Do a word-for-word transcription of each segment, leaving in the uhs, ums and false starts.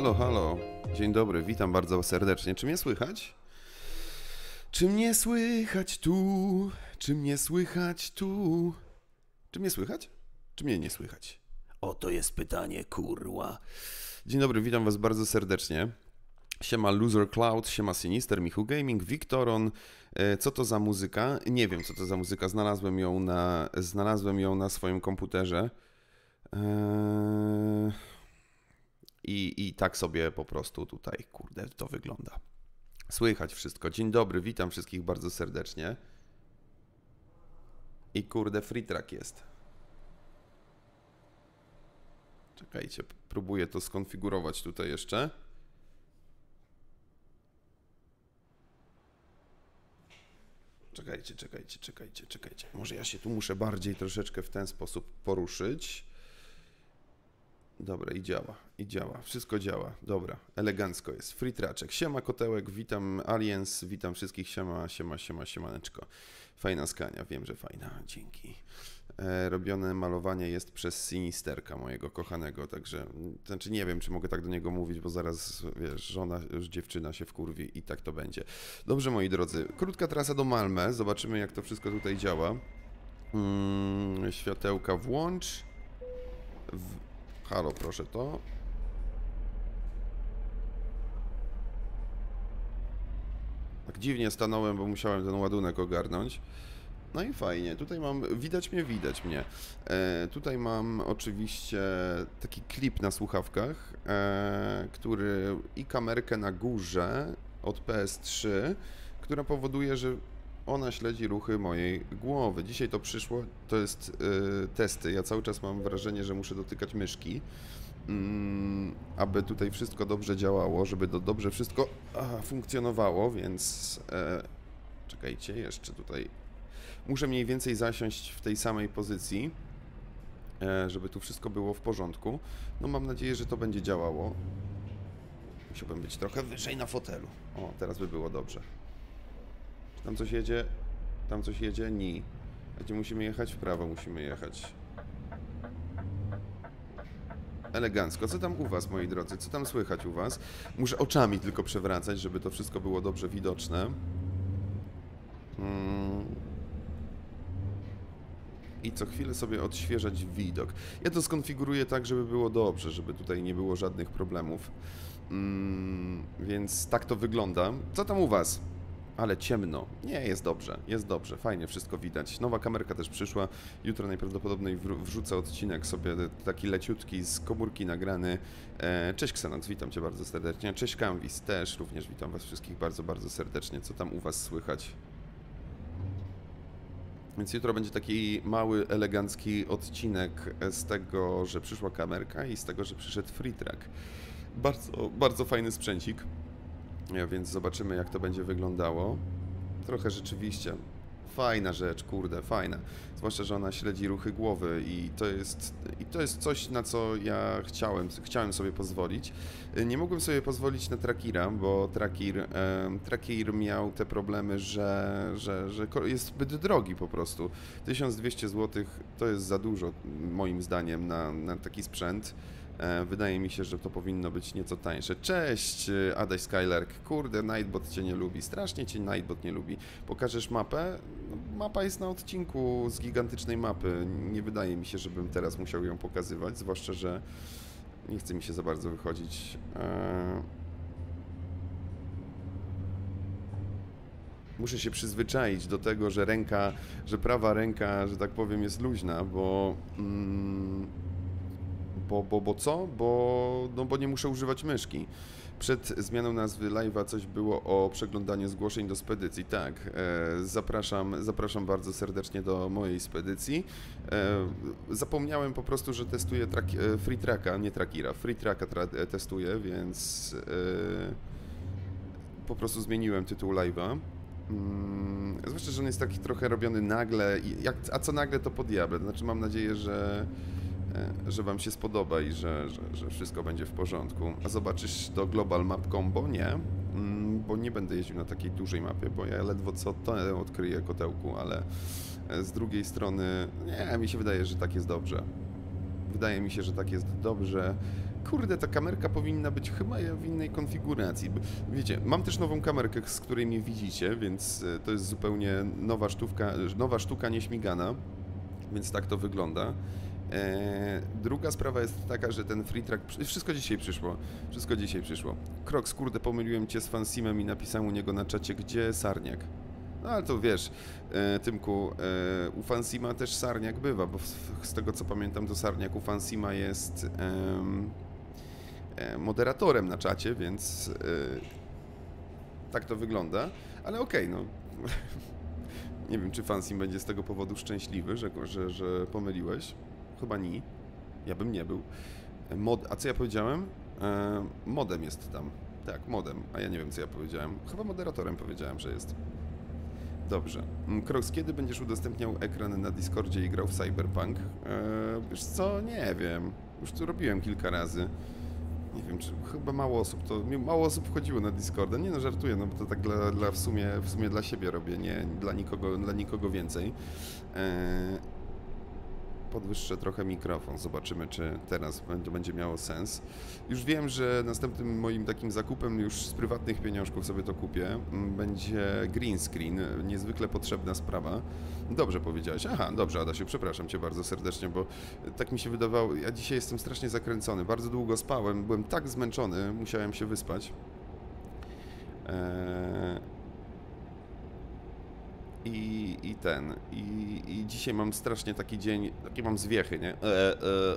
Halo, halo. Dzień dobry, witam bardzo serdecznie. Czy mnie słychać? Czy mnie słychać tu? Czy mnie słychać tu? Czy mnie słychać? Czy mnie nie słychać? Oto jest pytanie, kurwa. Dzień dobry, witam was bardzo serdecznie. Siema Loser Cloud, siema Sinister, Michu Gaming, Wiktoron. Co to za muzyka? Nie wiem, co to za muzyka. Znalazłem ją na, znalazłem ją na swoim komputerze. Eee... I, I tak sobie po prostu tutaj, kurde, to wygląda. Słychać wszystko. Dzień dobry, witam wszystkich bardzo serdecznie. I kurde, free track jest. Czekajcie, próbuję to skonfigurować tutaj jeszcze. Czekajcie, czekajcie, czekajcie, czekajcie. Może ja się tu muszę bardziej troszeczkę w ten sposób poruszyć. Dobra, i działa, i działa, wszystko działa, dobra, elegancko jest, free traczek. Siema Kotełek, witam Aliens, witam wszystkich, siema, siema, siema, siemaneczko. Fajna skania, wiem, że fajna, dzięki. E, robione malowanie jest przez Sinisterka, mojego kochanego, także, znaczy nie wiem, czy mogę tak do niego mówić, bo zaraz, wiesz, żona, już dziewczyna się wkurwi i tak to będzie. Dobrze, moi drodzy, krótka trasa do Malmö, zobaczymy, jak to wszystko tutaj działa. Mm, światełka włącz. W... Halo, proszę to. Tak dziwnie stanąłem, bo musiałem ten ładunek ogarnąć. No i fajnie, tutaj mam, widać mnie, widać mnie. E, tutaj mam oczywiście taki klip na słuchawkach, e, który i kamerkę na górze od P S trzy, która powoduje, że ona śledzi ruchy mojej głowy. Dzisiaj to przyszło, to jest y, testy. Ja cały czas mam wrażenie, że muszę dotykać myszki, mm, aby tutaj wszystko dobrze działało, żeby to dobrze wszystko a, funkcjonowało, więc e, czekajcie, jeszcze tutaj muszę mniej więcej zasiąść w tej samej pozycji, e, żeby tu wszystko było w porządku. No mam nadzieję, że to będzie działało. Musiałbym być trochę wyżej na fotelu. O, teraz by było dobrze. Tam coś jedzie, tam coś jedzie, ni. A gdzie musimy jechać? W prawo musimy jechać. Elegancko. Co tam u was, moi drodzy? Co tam słychać u was? Muszę oczami tylko przewracać, żeby to wszystko było dobrze widoczne. Hmm. I co chwilę sobie odświeżać widok. Ja to skonfiguruję tak, żeby było dobrze, żeby tutaj nie było żadnych problemów. Hmm. Więc tak to wygląda. Co tam u was? Ale ciemno. Nie, jest dobrze, jest dobrze, fajnie wszystko widać. Nowa kamerka też przyszła. Jutro najprawdopodobniej wrzucę odcinek sobie taki leciutki z komórki nagrany. Cześć Xenox, witam cię bardzo serdecznie. Cześć Canvis, też również witam was wszystkich bardzo, bardzo serdecznie. Co tam u was słychać? Więc jutro będzie taki mały, elegancki odcinek z tego, że przyszła kamerka i z tego, że przyszedł free track. Bardzo, bardzo fajny sprzęcik. Ja, więc zobaczymy, jak to będzie wyglądało. Trochę rzeczywiście fajna rzecz, kurde, fajna. Zwłaszcza, że ona śledzi ruchy głowy i to jest, i to jest coś, na co ja chciałem, chciałem sobie pozwolić. Nie mogłem sobie pozwolić na Trackira, bo Trackir, e, Trackir miał te problemy, że, że, że jest zbyt drogi po prostu. tysiąc dwieście złotych to jest za dużo, moim zdaniem, na, na taki sprzęt. Wydaje mi się, że to powinno być nieco tańsze. Cześć, Adaś Skylark. Kurde, Nightbot cię nie lubi. Strasznie cię Nightbot nie lubi. Pokażesz mapę? No, mapa jest na odcinku z gigantycznej mapy. Nie wydaje mi się, żebym teraz musiał ją pokazywać, zwłaszcza, że nie chce mi się za bardzo wychodzić. Eee... Muszę się przyzwyczaić do tego, że ręka, że prawa ręka, że tak powiem, jest luźna, bo... Mm... Bo, bo, bo co? Bo, no bo nie muszę używać myszki. Przed zmianą nazwy live'a coś było o przeglądaniu zgłoszeń do spedycji. Tak, e, zapraszam, zapraszam bardzo serdecznie do mojej spedycji. E, zapomniałem po prostu, że testuję track, e, free tracka, nie trackira. Free tracka tra testuję, więc e, po prostu zmieniłem tytuł live'a. Mm, zwłaszcza, że on jest taki trochę robiony nagle. Jak, a co nagle, to po diable. Znaczy mam nadzieję, że że wam się spodoba i że, że, że wszystko będzie w porządku. A zobaczysz do Global Map Combo? Nie, bo nie będę jeździł na takiej dużej mapie, bo ja ledwo co to odkryję, Kotełku, ale z drugiej strony, nie, mi się wydaje, że tak jest dobrze. Wydaje mi się, że tak jest dobrze. kurde, ta kamerka powinna być chyba w innej konfiguracji. Wiecie, mam też nową kamerkę, z której mnie widzicie, więc to jest zupełnie nowa sztuka, nowa sztuka nieśmigana, więc tak to wygląda. Eee, druga sprawa jest taka, że ten free track, wszystko dzisiaj przyszło, wszystko dzisiaj przyszło. Kroks, kurde, pomyliłem cię z Fansimem i napisałem u niego na czacie, gdzie Sarniak. No ale to wiesz, e, Tymku, e, u Fansima też Sarniak bywa, bo w, z tego co pamiętam, to Sarniak u Fansima jest e, moderatorem na czacie, więc e, tak to wygląda, ale okej, okay, no. Nie wiem, czy Fansim będzie z tego powodu szczęśliwy, że, że, że pomyliłeś. Chyba nie. Ja bym nie był. Mod, a co ja powiedziałem? E, modem jest tam. Tak, modem. A ja nie wiem, co ja powiedziałem. Chyba moderatorem powiedziałem, że jest. Dobrze. Kroks, kiedy będziesz udostępniał ekran na Discordzie i grał w Cyberpunk? E, wiesz co? Nie wiem. Już to robiłem kilka razy. Nie wiem, czy chyba mało osób to... Mało osób wchodziło na Discorda. Nie no, żartuję, no bo to tak dla, dla w, sumie, w sumie dla siebie robię, nie dla nikogo, dla nikogo więcej. E, podwyższę trochę mikrofon, zobaczymy, czy teraz to będzie miało sens. Już wiem, że następnym moim takim zakupem, już z prywatnych pieniążków sobie to kupię, będzie green screen, niezwykle potrzebna sprawa. Dobrze powiedziałeś. Aha, dobrze, Adasiu, przepraszam Cię bardzo serdecznie, bo tak mi się wydawało, ja dzisiaj jestem strasznie zakręcony, bardzo długo spałem, byłem tak zmęczony, musiałem się wyspać. Eee... I, i ten, i, i dzisiaj mam strasznie taki dzień, takie mam zwiechy, nie? E, e,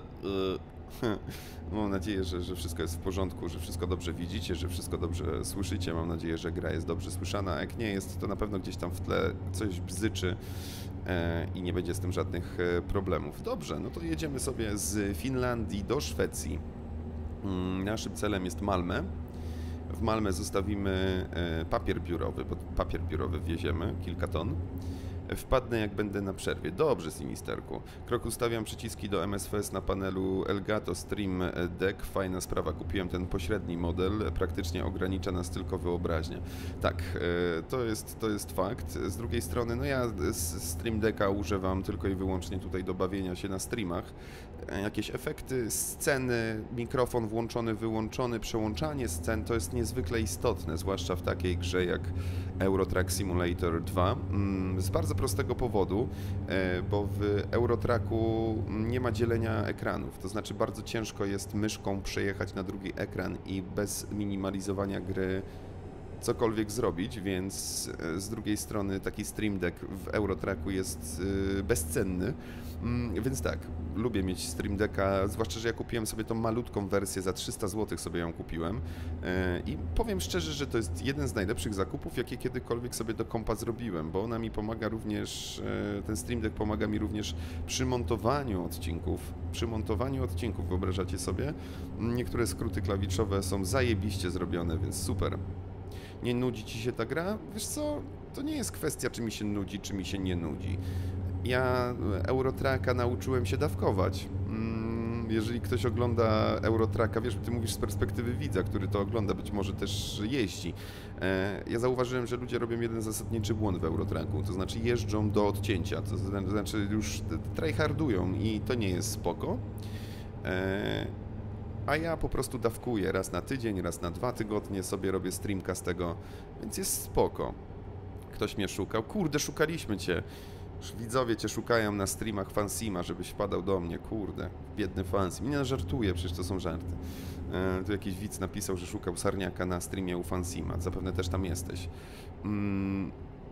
e. Mam nadzieję, że, że wszystko jest w porządku, że wszystko dobrze widzicie, że wszystko dobrze słyszycie. Mam nadzieję, że gra jest dobrze słyszana, a jak nie jest, to na pewno gdzieś tam w tle coś bzyczy e, i nie będzie z tym żadnych e, problemów. Dobrze, no to jedziemy sobie z Finlandii do Szwecji. Mm, naszym celem jest Malmö. W Malmö zostawimy papier biurowy, bo papier biurowy wieziemy, kilka ton. Wpadnę, jak będę na przerwie. Dobrze, Sinisterku. Krok, ustawiam przyciski do M S V S na panelu Elgato Stream Deck. Fajna sprawa. Kupiłem ten pośredni model. Praktycznie ogranicza nas tylko wyobraźnię. Tak, to jest, to jest fakt. Z drugiej strony, no ja Stream Decka używam tylko i wyłącznie tutaj do bawienia się na streamach. Jakieś efekty, sceny, mikrofon włączony, wyłączony, przełączanie scen, to jest niezwykle istotne, zwłaszcza w takiej grze jak Euro Truck Simulator dwa. Z bardzo prostego powodu, bo w Euro Trucku nie ma dzielenia ekranów, to znaczy bardzo ciężko jest myszką przejechać na drugi ekran i bez minimalizowania gry cokolwiek zrobić, więc z drugiej strony taki Stream Deck w Euro Trucku jest bezcenny, więc tak, lubię mieć Stream Decka, zwłaszcza, że ja kupiłem sobie tą malutką wersję, za trzysta złotych sobie ją kupiłem i powiem szczerze, że to jest jeden z najlepszych zakupów, jakie kiedykolwiek sobie do kompa zrobiłem, bo ona mi pomaga również, ten Stream Deck pomaga mi również przy montowaniu odcinków, przy montowaniu odcinków, wyobrażacie sobie? Niektóre skróty klawiszowe są zajebiście zrobione, więc super. Nie nudzi Ci się ta gra? Wiesz co, to nie jest kwestia, czy mi się nudzi, czy mi się nie nudzi. Ja Euro Trucka nauczyłem się dawkować. Jeżeli ktoś ogląda Euro Trucka, wiesz, Ty mówisz z perspektywy widza, który to ogląda, być może też jeździ. Ja zauważyłem, że ludzie robią jeden zasadniczy błąd w Euro Trucku, to znaczy jeżdżą do odcięcia, to znaczy już tryhardują i to nie jest spoko. A ja po prostu dawkuję raz na tydzień, raz na dwa tygodnie, sobie robię streamka z tego, więc jest spoko. Ktoś mnie szukał. Kurde, szukaliśmy Cię. Widzowie Cię szukają na streamach Fansima, żebyś wpadał do mnie. Kurde, biedny Fansim. Nie, no, żartuję, przecież to są żarty. E, tu jakiś widz napisał, że szukał Sarniaka na streamie u Fansima. Zapewne też tam jesteś. Mm.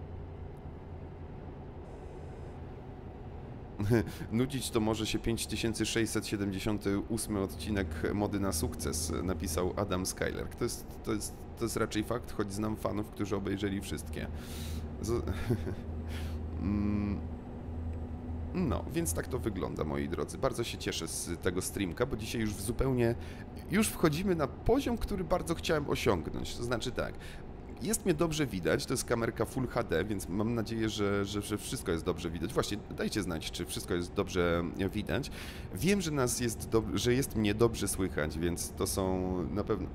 Nudzić to może się pięć tysięcy sześćset siedemdziesiąty ósmy odcinek Mody na sukces, napisał Adam Skyler. To jest, to jest, to jest raczej fakt, choć znam fanów, którzy obejrzeli wszystkie. Z... No, więc tak to wygląda, moi drodzy. Bardzo się cieszę z tego streamka, bo dzisiaj już w zupełnie... Już wchodzimy na poziom, który bardzo chciałem osiągnąć. To znaczy tak... Jest mnie dobrze widać, to jest kamerka Full H D, więc mam nadzieję, że, że, że wszystko jest dobrze widać. Właśnie, dajcie znać, czy wszystko jest dobrze widać. Wiem, że nas jest, do, że jest mnie dobrze słychać, więc to są na pewno,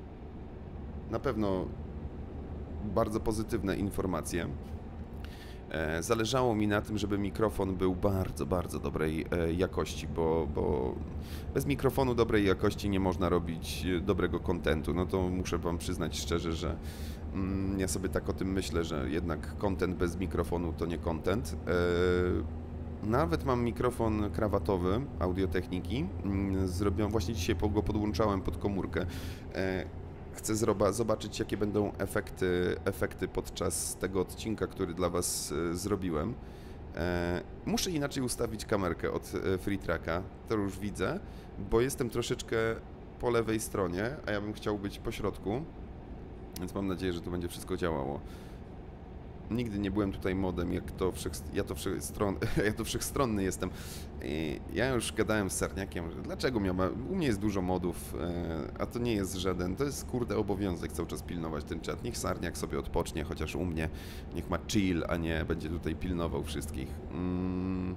na pewno bardzo pozytywne informacje. E, zależało mi na tym, żeby mikrofon był bardzo, bardzo dobrej e, jakości, bo, bo bez mikrofonu dobrej jakości nie można robić e, dobrego kontentu. No to muszę wam przyznać szczerze, że mm, ja sobie tak o tym myślę, że jednak content bez mikrofonu to nie content. E, Nawet mam mikrofon krawatowy Audio-Techniki. Mm, Zrobiłem, właśnie dzisiaj po- go podłączałem pod komórkę. E, Chcę zroba, zobaczyć, jakie będą efekty, efekty podczas tego odcinka, który dla Was e, zrobiłem. E, Muszę inaczej ustawić kamerkę od e, FreeTracka, to już widzę, bo jestem troszeczkę po lewej stronie, a ja bym chciał być po środku, więc mam nadzieję, że to będzie wszystko działało. Nigdy nie byłem tutaj modem, jak to wszech, ja, to wszechstron, ja to wszechstronny jestem. I ja już gadałem z Sarniakiem, że dlaczego miał, u mnie jest dużo modów, a to nie jest żaden, to jest kurde obowiązek cały czas pilnować ten czat. Niech Sarniak sobie odpocznie, chociaż u mnie niech ma chill, a nie będzie tutaj pilnował wszystkich. Mm.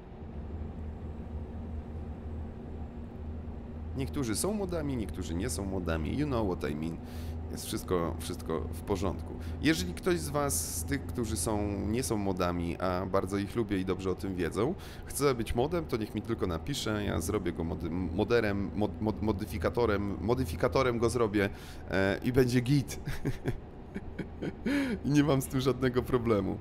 Niektórzy są modami, niektórzy nie są modami, you know what I mean. Jest wszystko, wszystko w porządku. Jeżeli ktoś z Was, z tych, którzy są, nie są modami, a bardzo ich lubię i dobrze o tym wiedzą, chce być modem, to niech mi tylko napisze, ja zrobię go mod, moderem, mod, mod, modyfikatorem, modyfikatorem go zrobię e, i będzie git. I nie mam z tym żadnego problemu.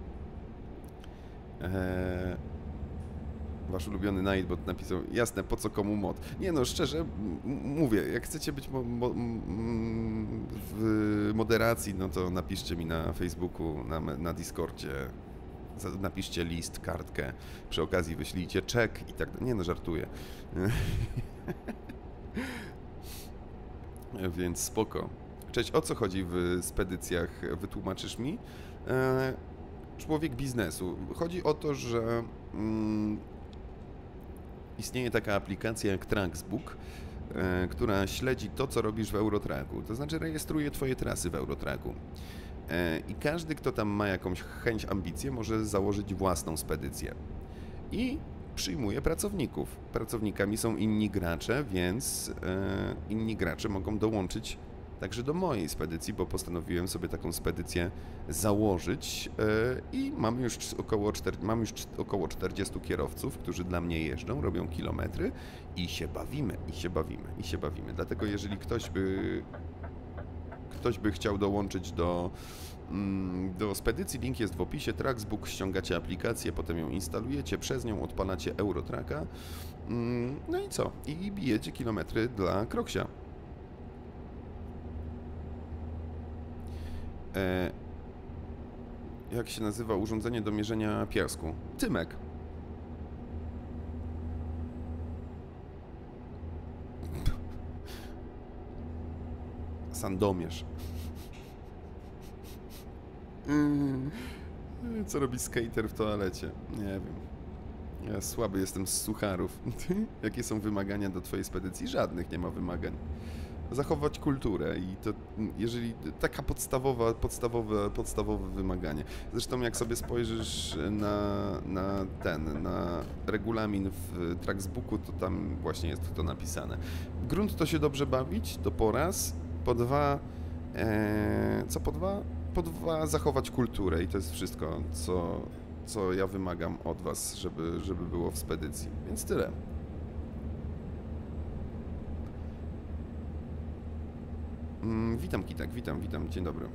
Eee... Wasz ulubiony Nightbot napisał, jasne, po co komu mod? Nie no, szczerze, m- mówię, jak chcecie być mo- mo- m- w moderacji, no to napiszcie mi na Facebooku, na, na Discordzie, za- napiszcie list, kartkę, przy okazji wyślijcie czek i tak dalej. Nie no, żartuję. Więc spoko. Cześć, o co chodzi w spedycjach? Wytłumaczysz mi? E, człowiek biznesu. Chodzi o to, że... Mm, istnieje taka aplikacja jak Tracksbook, e, która śledzi to, co robisz w Eurotracku. To znaczy rejestruje Twoje trasy w Eurotracku. E, I każdy, kto tam ma jakąś chęć, ambicję, może założyć własną spedycję. I przyjmuje pracowników. Pracownikami są inni gracze, więc e, inni gracze mogą dołączyć także do mojej spedycji, bo postanowiłem sobie taką spedycję założyć yy, i mam już około, czterdziestu, mam już około czterdziestu kierowców, którzy dla mnie jeżdżą, robią kilometry i się bawimy, i się bawimy, i się bawimy. Dlatego jeżeli ktoś by, ktoś by chciał dołączyć do, mm, do spedycji, link jest w opisie, Tracksbook, ściągacie aplikację, potem ją instalujecie, przez nią odpalacie Eurotracka, mm, no i co? I bijecie kilometry dla Kroksia. E, jak się nazywa urządzenie do mierzenia piasku? Tymek. Sandomierz. Co robi skater w toalecie? Nie wiem. Ja słaby jestem z sucharów. Jakie są wymagania do twojej spedycji? Żadnych nie ma wymagań. Zachować kulturę i to, jeżeli taka podstawowa, podstawowe, podstawowe wymaganie. Zresztą jak sobie spojrzysz na, na ten, na regulamin w Tracksbooku, to tam właśnie jest to napisane. Grunt to się dobrze bawić, to po raz, po dwa, e, co po dwa? Po dwa zachować kulturę i to jest wszystko, co, co ja wymagam od was, żeby, żeby było w spedycji. Więc tyle. Mm, witam Kitak, witam, witam, dzień dobry.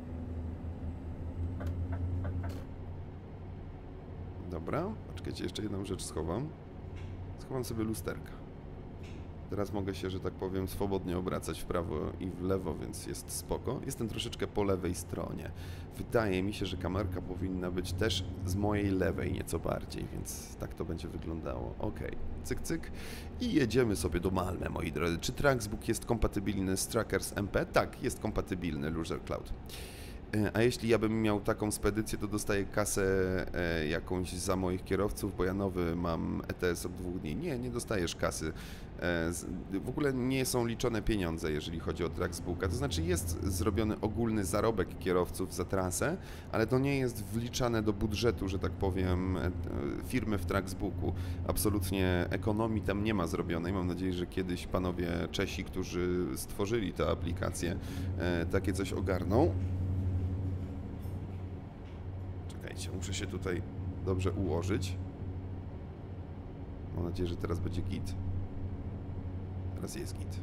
Dobra, poczekajcie, jeszcze jedną rzecz schowam. Schowam sobie lusterka. Teraz mogę się, że tak powiem, swobodnie obracać w prawo i w lewo, więc jest spoko. Jestem troszeczkę po lewej stronie. Wydaje mi się, że kamerka powinna być też z mojej lewej nieco bardziej, więc tak to będzie wyglądało. Ok, cyk, cyk. I jedziemy sobie do Malmö, moi drodzy. Czy Tracksbook jest kompatybilny z Trackers M P? Tak, jest kompatybilny, Loser Cloud. A jeśli ja bym miał taką spedycję, to dostaję kasę e, jakąś za moich kierowców, bo ja nowy mam E T S od dwóch dni. Nie, nie dostajesz kasy. E, z, w ogóle nie są liczone pieniądze, jeżeli chodzi o Tracksbooka. To znaczy jest zrobiony ogólny zarobek kierowców za trasę, ale to nie jest wliczane do budżetu, że tak powiem, e, firmy w Tracksbooku. Absolutnie ekonomii tam nie ma zrobionej. Mam nadzieję, że kiedyś panowie Czesi, którzy stworzyli tę aplikację, e, takie coś ogarną. Muszę się tutaj dobrze ułożyć. Mam nadzieję, że teraz będzie git. Teraz jest git.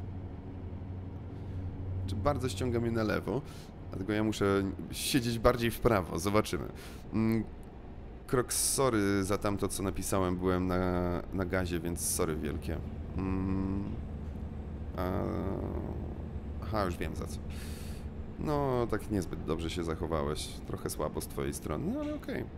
Czy bardzo ściąga mnie na lewo, dlatego ja muszę siedzieć bardziej w prawo. Zobaczymy. Crocs, sorry za tamto, co napisałem. Byłem na, na gazie, więc sorry wielkie. Mm, a, aha, już wiem za co. No, tak niezbyt dobrze się zachowałeś. Trochę słabo z twojej strony, no ale okej. Okay.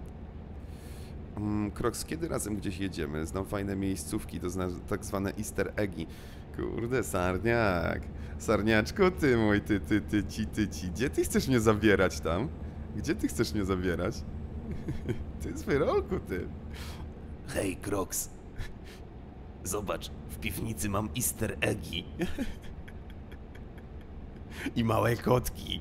Mm, Crocs, kiedy razem gdzieś jedziemy? Znam fajne miejscówki, to zna, tak zwane easter eggi. Kurde, Sarniak. Sarniaczku, ty mój, ty, ty, ty, ci, ty, ci. Gdzie ty chcesz mnie zabierać tam? Gdzie ty chcesz mnie zabierać? Ty z wyrolku, ty. Hej, Crocs. Zobacz, w piwnicy mam easter eggi. I małe kotki.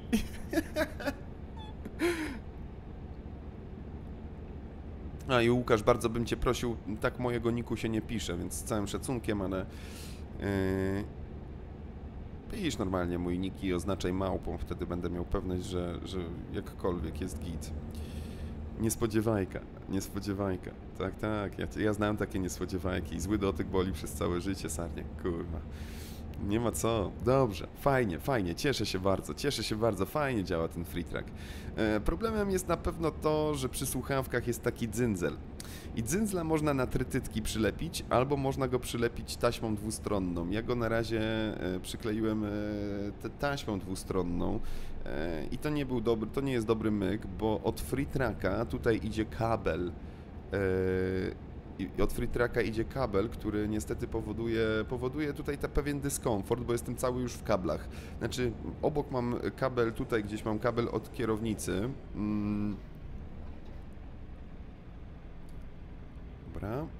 A i Łukasz, bardzo bym cię prosił, tak mojego niku się nie pisze, więc z całym szacunkiem, ale... Yy... Pisz normalnie mój nick i oznaczaj małpą, wtedy będę miał pewność, że, że jakkolwiek jest git. Niespodziewajka, niespodziewajka. Tak, tak, ja, ja znałem takie niespodziewajki. Zły dotyk boli przez całe życie, Sarniak, kurwa. Nie ma co. Dobrze, fajnie, fajnie, cieszę się bardzo, cieszę się bardzo, fajnie działa ten free track. E, problemem jest na pewno to, że przy słuchawkach jest taki dzyndzel. I dzyndzla można na trytytki przylepić, albo można go przylepić taśmą dwustronną. Ja go na razie e, przykleiłem e, taśmą dwustronną e, i to nie był dobry, to nie jest dobry myk, bo od free tracka tutaj idzie kabel. E, I od free tracka idzie kabel, który niestety powoduje, powoduje tutaj ta pewien dyskomfort, bo jestem cały już w kablach. Znaczy, obok mam kabel, tutaj gdzieś mam kabel od kierownicy. Mm. Dobra.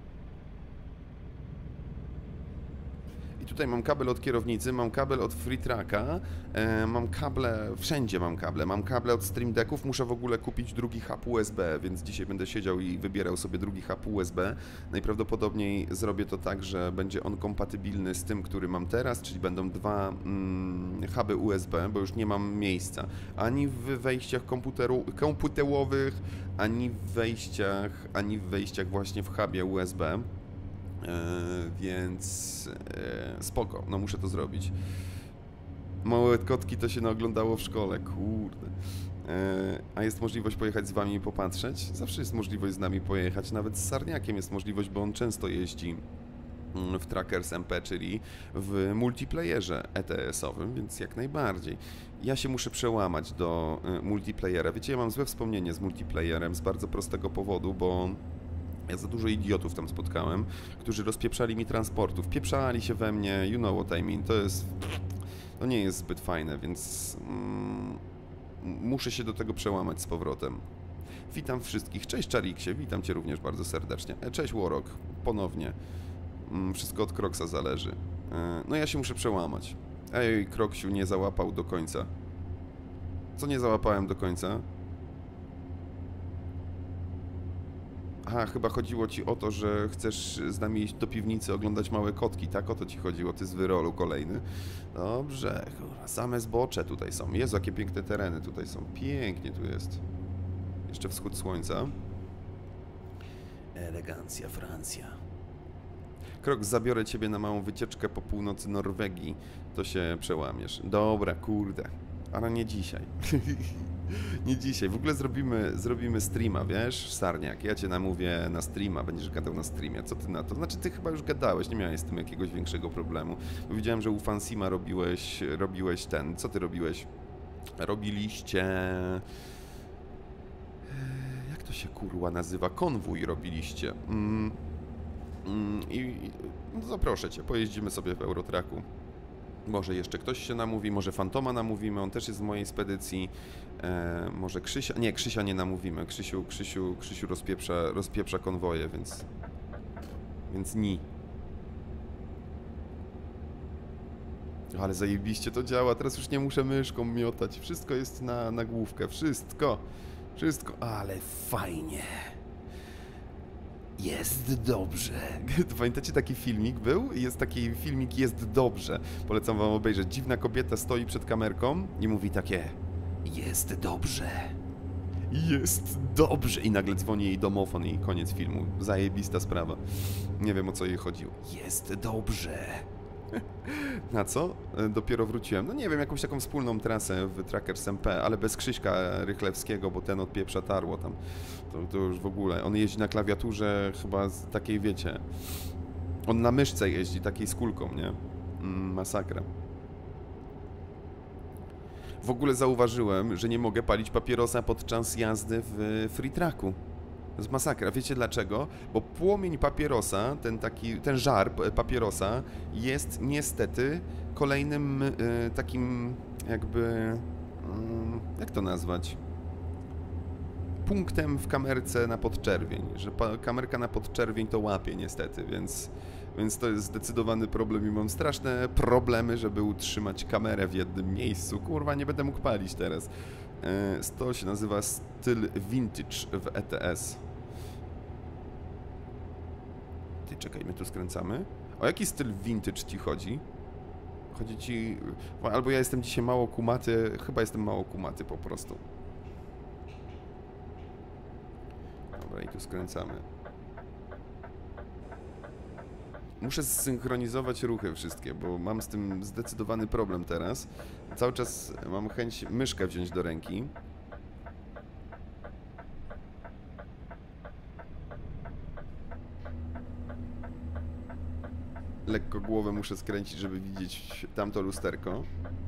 I tutaj mam kabel od kierownicy, mam kabel od free tracka, e, mam kable, wszędzie mam kable, mam kable od Stream Decków, muszę w ogóle kupić drugi hub U S B, więc dzisiaj będę siedział i wybierał sobie drugi hub U S B. Najprawdopodobniej zrobię to tak, że będzie on kompatybilny z tym, który mam teraz, czyli będą dwa mm, huby U S B, bo już nie mam miejsca ani w wejściach komputeru, komputerowych, ani w wejściach, ani w wejściach właśnie w hubie U S B. Yy, więc yy, spoko, no muszę to zrobić. Małe kotki to się naoglądało w szkole, kurde. Yy, a jest możliwość pojechać z wami i popatrzeć? Zawsze jest możliwość z nami pojechać, nawet z Sarniakiem jest możliwość, bo on często jeździ w Trackers M P, czyli w multiplayerze E T S-owym, więc jak najbardziej. Ja się muszę przełamać do yy, multiplayera. Wiecie, ja mam złe wspomnienie z multiplayerem z bardzo prostego powodu, bo ja za dużo idiotów tam spotkałem, którzy rozpieprzali mi transportów, pieprzali się we mnie, you know what I mean, to jest, to nie jest zbyt fajne, więc mm, muszę się do tego przełamać z powrotem. Witam wszystkich, cześć Czariksie, witam cię również bardzo serdecznie, cześć Warrock, ponownie, mm, wszystko od Crocsa zależy, no ja się muszę przełamać. Ej, Crocsiu nie załapał do końca. Co nie załapałem do końca? Aha, chyba chodziło ci o to, że chcesz z nami iść do piwnicy, oglądać małe kotki, tak? O to ci chodziło, ty z wyrolu kolejny. Dobrze, kurwa, same zbocze tutaj są. Jezu, jakie piękne tereny tutaj są. Pięknie tu jest. Jeszcze wschód słońca. Elegancja, Francja. Crocs, zabiorę ciebie na małą wycieczkę po północy Norwegii, to się przełamiesz. Dobra, kurde, ale nie dzisiaj. Nie dzisiaj. W ogóle zrobimy, zrobimy streama, wiesz, Sarniak? Ja cię namówię na streama, będziesz gadał na streamie. Co ty na to? Znaczy, ty chyba już gadałeś, nie miałeś z tym jakiegoś większego problemu. Bo widziałem, że u Fansima robiłeś, robiłeś ten... Co ty robiłeś? Robiliście... Jak to się kurwa nazywa? Konwój robiliście. Mm, mm, I no zaproszę cię, pojeździmy sobie w Eurotracku. Może jeszcze ktoś się namówi, może Fantoma namówimy, on też jest w mojej spedycji. E, może Krzysia... Nie, Krzysia nie namówimy. Krzysiu, Krzysiu, Krzysiu rozpieprza, rozpieprza konwoje, więc... Więc ni. Ale zajebiście to działa, teraz już nie muszę myszką miotać. Wszystko jest na nagłówkę, wszystko. Wszystko, ale fajnie. Jest dobrze. Pamiętacie, taki filmik był? Jest taki filmik Jest dobrze. Polecam wam obejrzeć. Dziwna kobieta stoi przed kamerką i mówi takie: jest dobrze. Jest dobrze. I nagle dzwoni jej domofon i koniec filmu. Zajebista sprawa. Nie wiem, o co jej chodziło. Jest dobrze. Na co? Dopiero wróciłem. No nie wiem, jakąś taką wspólną trasę w Trackers M P, ale bez Krzyśka Rychlewskiego, bo ten od pieprza tarło tam. To, to już w ogóle. On jeździ na klawiaturze chyba z takiej, wiecie... On na myszce jeździ, takiej z kulką, nie? Mm, masakra. W ogóle zauważyłem, że nie mogę palić papierosa podczas jazdy w free tracku. To jest masakra. Wiecie dlaczego? Bo płomień papierosa, ten taki, ten żar papierosa jest niestety kolejnym y, takim jakby... Y, jak to nazwać? Punktem w kamerce na podczerwień, że kamerka na podczerwień to łapie niestety, więc, więc to jest zdecydowany problem i mam straszne problemy, żeby utrzymać kamerę w jednym miejscu. Kurwa, nie będę mógł palić teraz. To się nazywa styl vintage w E T S. Ty, czekaj, my tu skręcamy. O jaki styl vintage ci chodzi? Chodzi ci... Albo ja jestem dzisiaj mało kumaty, chyba jestem mało kumaty po prostu. Dobra, i tu skręcamy. Muszę zsynchronizować ruchy wszystkie, bo mam z tym zdecydowany problem teraz. Cały czas mam chęć myszkę wziąć do ręki. Lekko głowę muszę skręcić, żeby widzieć tamto lusterko.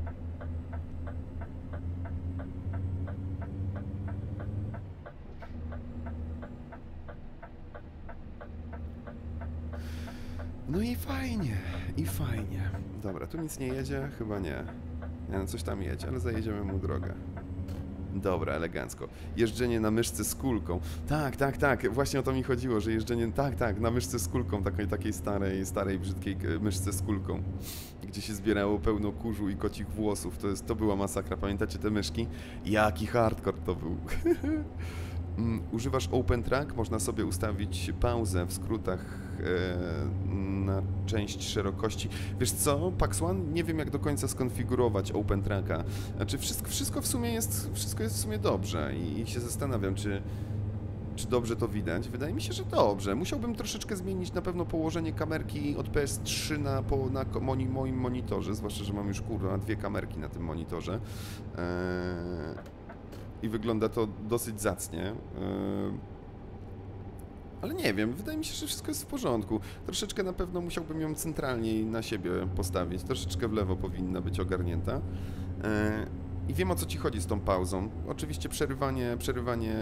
No i fajnie, i fajnie. Dobra, tu nic nie jedzie? Chyba nie. Nie, no coś tam jedzie, ale zajedziemy mu drogę. Dobra, elegancko. Jeżdżenie na myszce z kulką. Tak, tak, tak, właśnie o to mi chodziło, że jeżdżenie, tak, tak, na myszce z kulką, takiej, takiej starej, starej, brzydkiej myszce z kulką, gdzie się zbierało pełno kurzu i kocich włosów. To, jest, to była masakra, pamiętacie te myszki? Jaki hardcore to był. Używasz Open Track, można sobie ustawić pauzę w skrótach e, na część szerokości. Wiesz co, Pax One, nie wiem jak do końca skonfigurować Open Tracka. Znaczy wszystko, wszystko w sumie jest, wszystko jest w sumie dobrze i, i się zastanawiam, czy, czy dobrze to widać. Wydaje mi się, że dobrze. Musiałbym troszeczkę zmienić na pewno położenie kamerki od P S trzy na, po, na moni, moim monitorze, zwłaszcza, że mam już kurwa dwie kamerki na tym monitorze. E, I wygląda to dosyć zacnie. Yy... Ale nie wiem, wydaje mi się, że wszystko jest w porządku. Troszeczkę na pewno musiałbym ją centralniej na siebie postawić. Troszeczkę w lewo powinna być ogarnięta. Yy... I wiem, o co ci chodzi z tą pauzą. Oczywiście przerywanie, przerywanie...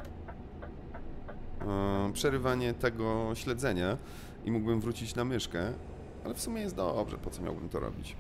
Yy... Przerywanie tego śledzenia i mógłbym wrócić na myszkę, ale w sumie jest dobrze, po co miałbym to robić.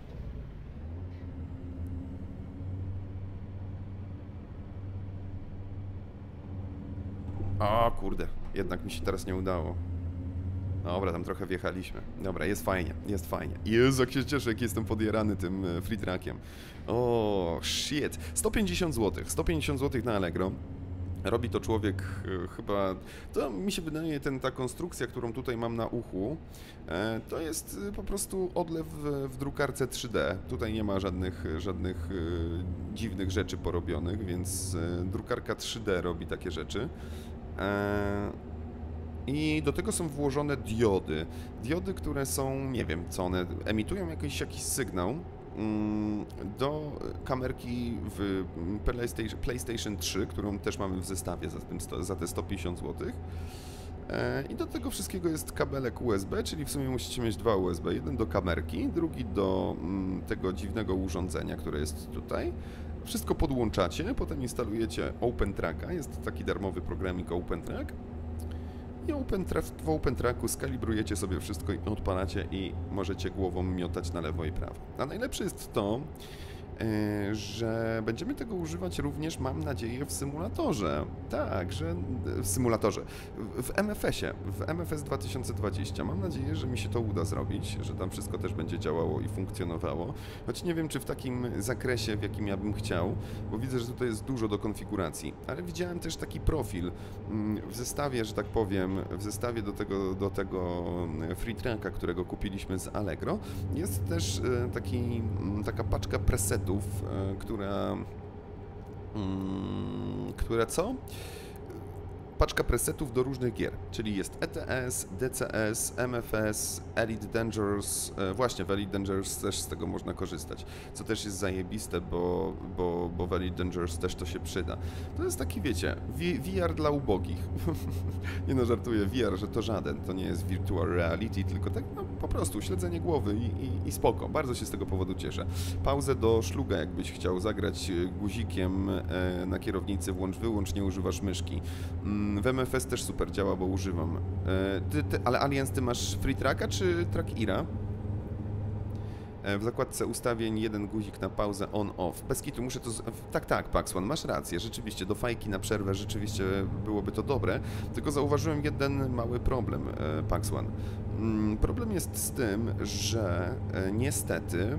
O kurde, jednak mi się teraz nie udało. Dobra, tam trochę wjechaliśmy. Dobra, jest fajnie, jest fajnie. Jezu, jak się cieszę, jak jestem podjarany tym free trackiem. O, shit. sto pięćdziesiąt złotych. sto pięćdziesiąt złotych na Allegro. Robi to człowiek e, chyba... To mi się wydaje, ten, ta konstrukcja, którą tutaj mam na uchu, e, to jest e, po prostu odlew w, w drukarce trzy D. Tutaj nie ma żadnych, żadnych e, dziwnych rzeczy porobionych, więc e, drukarka trzy D robi takie rzeczy. E, I do tego są włożone diody. Diody, które są, nie wiem co one, emitują jakiś, jakiś sygnał do kamerki w PlayStation, PlayStation trzy, którą też mamy w zestawie za, tym, za te sto pięćdziesiąt złotych. I do tego wszystkiego jest kabelek U S B, czyli w sumie musicie mieć dwa U S B. Jeden do kamerki, drugi do tego dziwnego urządzenia, które jest tutaj. Wszystko podłączacie, potem instalujecie Open Tracka, jest taki darmowy programik Open Track. I open w Open Tracku skalibrujecie sobie wszystko i odpalacie i możecie głową miotać na lewo i prawo. A najlepsze jest to, że będziemy tego używać również, mam nadzieję, w symulatorze. Tak, że w symulatorze. W M F S ie, w M F S dwa tysiące dwadzieścia. Mam nadzieję, że mi się to uda zrobić, że tam wszystko też będzie działało i funkcjonowało. Choć nie wiem, czy w takim zakresie, w jakim ja bym chciał, bo widzę, że tutaj jest dużo do konfiguracji. Ale widziałem też taki profil w zestawie, że tak powiem, w zestawie do tego, do tego free tracka, którego kupiliśmy z Allegro. Jest też taki, taka paczka presetów, która mm, które co? Paczka presetów do różnych gier, czyli jest E T S, D C S, M F S, Elite Dangerous, e, właśnie w Elite Dangerous też z tego można korzystać, co też jest zajebiste, bo, bo, bo w Elite Dangerous też to się przyda. To jest taki, wiecie, V R dla ubogich. Nie no, żartuję, V R, że to żaden, to nie jest virtual reality, tylko tak no, po prostu śledzenie głowy i, i, i spoko, bardzo się z tego powodu cieszę. Pauzę do szluga, jakbyś chciał zagrać guzikiem e, na kierownicy, włącz, wyłącz, nie używasz myszki. W M F S też super działa, bo używam. Ty, ty, ale Aliens, ty masz Free Tracka czy Track Ira? W zakładce ustawień jeden guzik na pauzę on-off. Bez kitu muszę to... Z... Tak, tak, Paxwan, masz rację. Rzeczywiście, do fajki na przerwę rzeczywiście byłoby to dobre. Tylko zauważyłem jeden mały problem, Paxwan. Problem jest z tym, że niestety...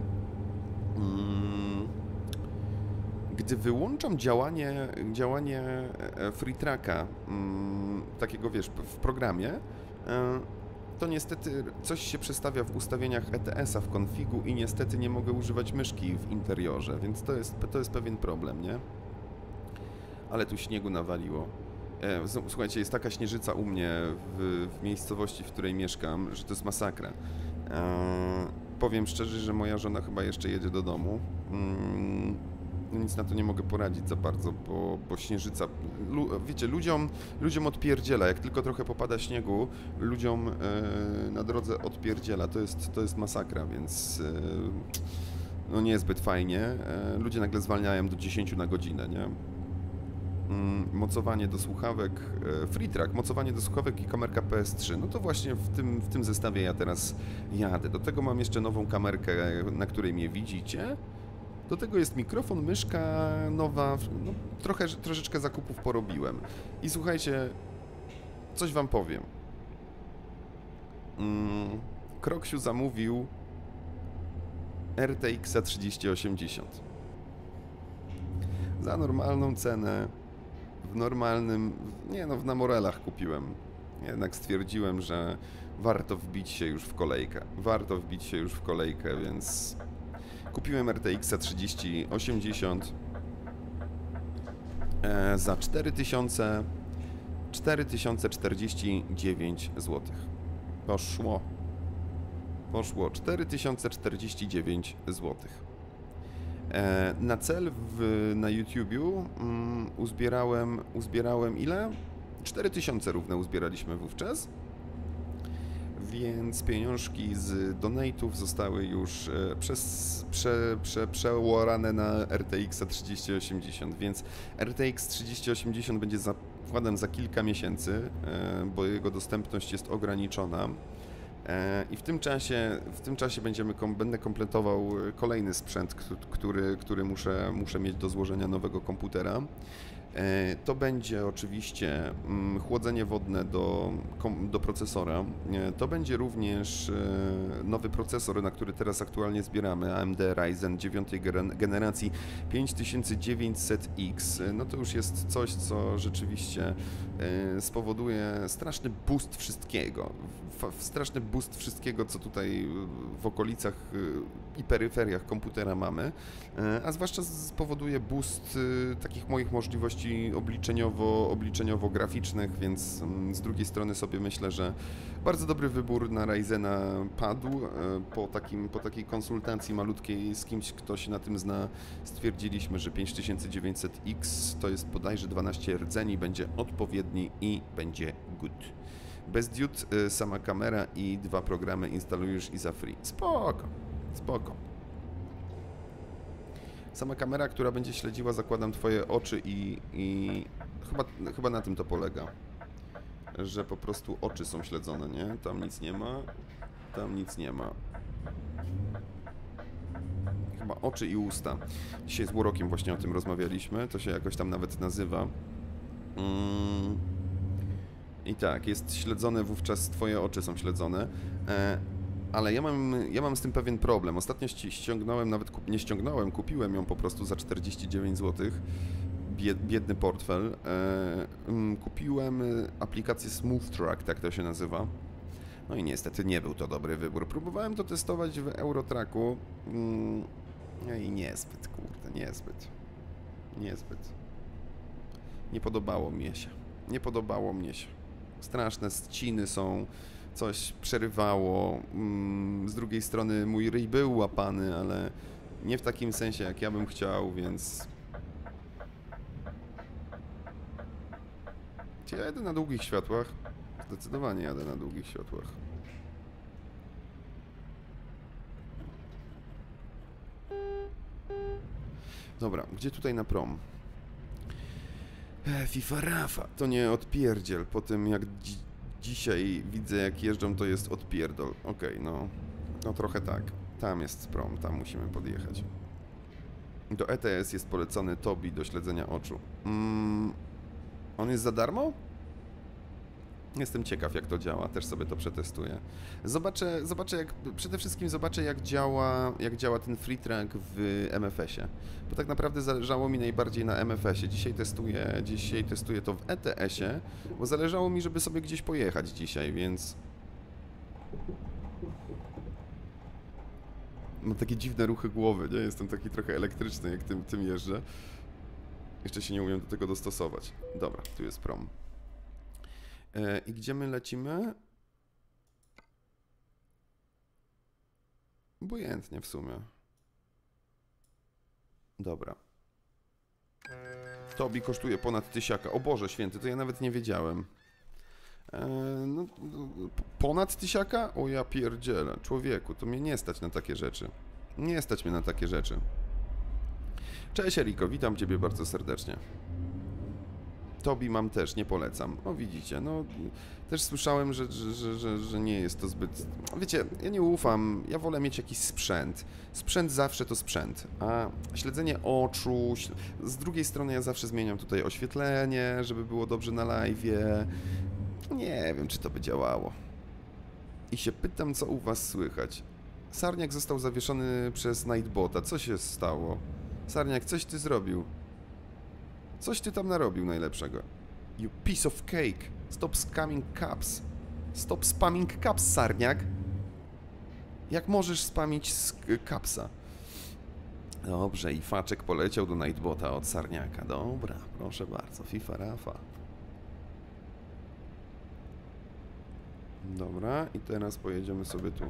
Gdy wyłączam działanie, działanie Free Tracka, mm, takiego wiesz, w programie, to niestety coś się przestawia w ustawieniach E T S-a w konfigu i niestety nie mogę używać myszki w interiorze, więc to jest, to jest pewien problem, nie? Ale tu śniegu nawaliło. E, słuchajcie, jest taka śnieżyca u mnie w, w miejscowości, w której mieszkam, że to jest masakra. E, powiem szczerze, że moja żona chyba jeszcze jedzie do domu. Mm, Nic na to nie mogę poradzić za bardzo, bo, bo śnieżyca, lu, wiecie, ludziom, ludziom odpierdziela, jak tylko trochę popada śniegu, ludziom e, na drodze odpierdziela, to jest, to jest masakra, więc e, no niezbyt fajnie, e, ludzie nagle zwalniają do dziesięciu na godzinę, nie? Mm, mocowanie do słuchawek, e, Free Track, mocowanie do słuchawek i kamerka P S trzy, no to właśnie w tym, w tym zestawie ja teraz jadę, do tego mam jeszcze nową kamerkę, na której mnie widzicie. Do tego jest mikrofon, myszka nowa, no, trochę, troszeczkę zakupów porobiłem. I słuchajcie, coś wam powiem. Mm, Kroksiu zamówił R T X trzydzieści osiemdziesiąt. Za normalną cenę, w normalnym, nie no, w Namorelach kupiłem. Jednak stwierdziłem, że warto wbić się już w kolejkę. Warto wbić się już w kolejkę, więc... Kupiłem R T X trzydzieści osiemdziesiąt e, za cztery tysiące czterdzieści dziewięć złotych. Poszło. Poszło cztery tysiące czterdzieści dziewięć złotych. E, na cel w, na YouTube'u mm, uzbierałem, uzbierałem ile? cztery tysiące równe uzbieraliśmy wówczas. Więc pieniążki z donate'ów zostały już e, przez, prze, prze, przełorane na R T X trzydzieści osiemdziesiąt, więc R T X trzydzieści osiemdziesiąt będzie zakładem za kilka miesięcy, e, bo jego dostępność jest ograniczona. E, I w tym czasie, w tym czasie będziemy, kom, będę kompletował kolejny sprzęt, który, który muszę, muszę mieć do złożenia nowego komputera. To będzie oczywiście chłodzenie wodne do, do procesora. To będzie również nowy procesor, na który teraz aktualnie zbieramy, A M D Ryzen dziewiątej generacji pięć tysięcy dziewięćset X. No to już jest coś, co rzeczywiście spowoduje straszny boost wszystkiego. Straszny boost wszystkiego, co tutaj w okolicach i peryferiach komputera mamy, a zwłaszcza spowoduje boost takich moich możliwości obliczeniowo, obliczeniowo-graficznych, więc z drugiej strony sobie myślę, że bardzo dobry wybór na Ryzena padł. Po, takim, po takiej konsultacji malutkiej z kimś, kto się na tym zna, stwierdziliśmy, że pięć tysięcy dziewięćset X to jest bodajże dwanaście rdzeni, będzie odpowiedni i będzie good. Bez diod, sama kamera i dwa programy instalujesz i za free. Spoko, spoko. Sama kamera, która będzie śledziła, zakładam, twoje oczy i, i chyba, chyba na tym to polega. Że po prostu oczy są śledzone, nie? Tam nic nie ma, tam nic nie ma. Chyba oczy i usta. Dzisiaj z Łurokiem właśnie o tym rozmawialiśmy, to się jakoś tam nawet nazywa. Mm. I tak, jest śledzone, wówczas twoje oczy są śledzone. E Ale ja mam, ja mam z tym pewien problem. Ostatnio ściągnąłem, nawet kup, nie ściągnąłem, kupiłem ją po prostu za czterdzieści dziewięć złotych. Biedny portfel. E, kupiłem aplikację Smooth Track, tak to się nazywa. No i niestety nie był to dobry wybór. Próbowałem to testować w Eurotracku. No i niezbyt, kurde, niezbyt. Niezbyt. Nie podobało mi się. Nie podobało mnie się. Straszne ściny są, coś przerywało. Z drugiej strony mój ryj był łapany, ale nie w takim sensie, jak ja bym chciał, więc... Czy ja jadę na długich światłach? Zdecydowanie jadę na długich światłach. Dobra, gdzie tutaj na prom? E, FIFA Rafa, to nie odpierdziel. Po tym jak dzi dzisiaj widzę, jak jeżdżą, to jest odpierdol. Okej, okay, no, no trochę tak. Tam jest prom, tam musimy podjechać. Do E T S jest polecony Tobi do śledzenia oczu. Mm, on jest za darmo? Jestem ciekaw, jak to działa, też sobie to przetestuję. Zobaczę, zobaczę jak, przede wszystkim zobaczę, jak działa, jak działa ten free track w M F S ie. Bo tak naprawdę zależało mi najbardziej na M F S ie. Dzisiaj testuję, dzisiaj testuję to w E T S ie, bo zależało mi, żeby sobie gdzieś pojechać dzisiaj, więc... Mam takie dziwne ruchy głowy, nie? Jestem taki trochę elektryczny, jak tym, tym jeżdżę. Jeszcze się nie umiem do tego dostosować. Dobra, tu jest prom. I gdzie my lecimy? Obojętnie w sumie. Dobra. Tobi kosztuje ponad tysiaka. O Boże święty, to ja nawet nie wiedziałem. Eee, no, ponad tysiaka? O ja pierdzielę. Człowieku, to mnie nie stać na takie rzeczy. Nie stać mnie na takie rzeczy. Cześć Eriko, witam Ciebie bardzo serdecznie. Tobi mam też, nie polecam. O widzicie, no też słyszałem, że, że, że, że nie jest to zbyt... Wiecie, ja nie ufam, ja wolę mieć jakiś sprzęt. Sprzęt zawsze to sprzęt, a śledzenie oczu... Z drugiej strony ja zawsze zmieniam tutaj oświetlenie, żeby było dobrze na live'ie. Nie wiem, czy to by działało. I się pytam, co u was słychać. Sarniak został zawieszony przez Nightbota. Co się stało? Sarniak, coś ty zrobił. Coś ty tam narobił najlepszego. You piece of cake. Stop spamming caps. Stop spamming caps, Sarniak. Jak możesz spamić z capsa? Dobrze, i faczek poleciał do Nightbota od Sarniaka. Dobra, proszę bardzo. FIFA Rafa. Dobra, i teraz pojedziemy sobie tu.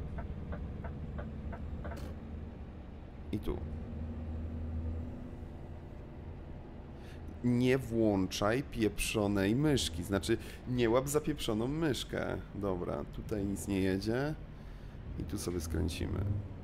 I tu. Nie włączaj pieprzonej myszki. Znaczy, nie łap za pieprzoną myszkę. Dobra, tutaj nic nie jedzie. I tu sobie skręcimy.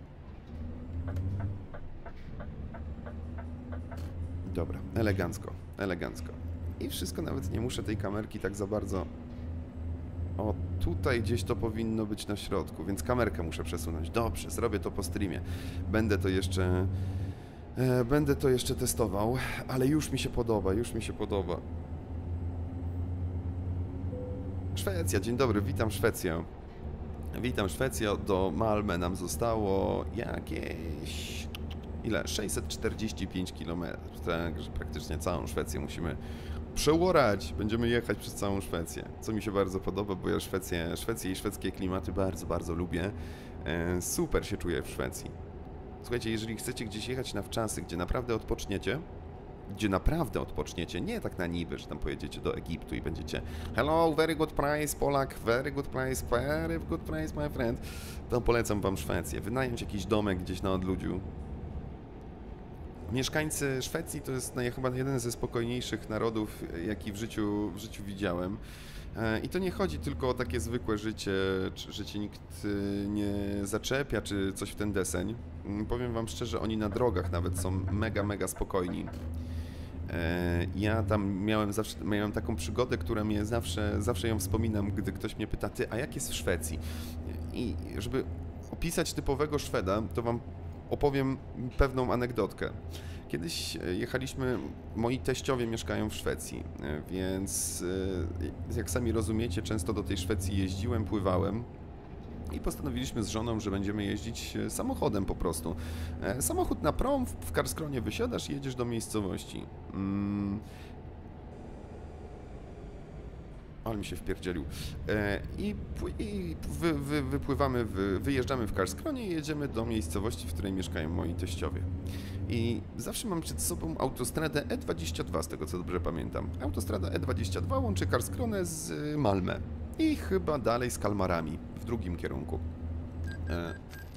Dobra, elegancko, elegancko. I wszystko, nawet nie muszę tej kamerki tak za bardzo... O, tutaj gdzieś to powinno być na środku, więc kamerkę muszę przesunąć. Dobrze, zrobię to po streamie. Będę to jeszcze... E, będę to jeszcze testował, ale już mi się podoba, już mi się podoba. Szwecja, dzień dobry, witam Szwecję. Witam Szwecję, do Malmö nam zostało jakieś... Ile? sześćset czterdzieści pięć kilometrów, także praktycznie całą Szwecję musimy przełorać. Będziemy jechać przez całą Szwecję, co mi się bardzo podoba, bo ja Szwecję, Szwecję i szwedzkie klimaty bardzo, bardzo lubię. E, super się czuję w Szwecji. Słuchajcie, jeżeli chcecie gdzieś jechać na wczasy, gdzie naprawdę odpoczniecie, gdzie naprawdę odpoczniecie, nie tak na niby, że tam pojedziecie do Egiptu i będziecie hello, very good price, Polak, very good price, very good price, my friend, to polecam wam Szwecję. Wynająć jakiś domek gdzieś na odludziu. Mieszkańcy Szwecji to jest no, chyba jeden ze spokojniejszych narodów, jaki w życiu, w życiu widziałem. I to nie chodzi tylko o takie zwykłe życie, że cię nikt nie zaczepia, czy coś w ten deseń. Powiem wam szczerze, oni na drogach nawet są mega, mega spokojni. Ja tam miałem zawsze, miałem taką przygodę, która mnie zawsze, zawsze ją wspominam, gdy ktoś mnie pyta, ty, a jak jest w Szwecji? I żeby opisać typowego Szweda, to wam opowiem pewną anegdotkę. Kiedyś jechaliśmy, moi teściowie mieszkają w Szwecji, więc jak sami rozumiecie, często do tej Szwecji jeździłem, pływałem i postanowiliśmy z żoną, że będziemy jeździć samochodem po prostu. Samochód na prom, w Karlskronie wysiadasz i jedziesz do miejscowości. Ale mi się wpierdzielił. E, I, i wy, wy, wypływamy, wy, wyjeżdżamy w Karlskronie i jedziemy do miejscowości, w której mieszkają moi teściowie. I zawsze mam przed sobą autostradę E dwadzieścia dwa, z tego co dobrze pamiętam. Autostrada E dwadzieścia dwa łączy Karlskronę z Malmö i chyba dalej z Kalmarami, w drugim kierunku. E,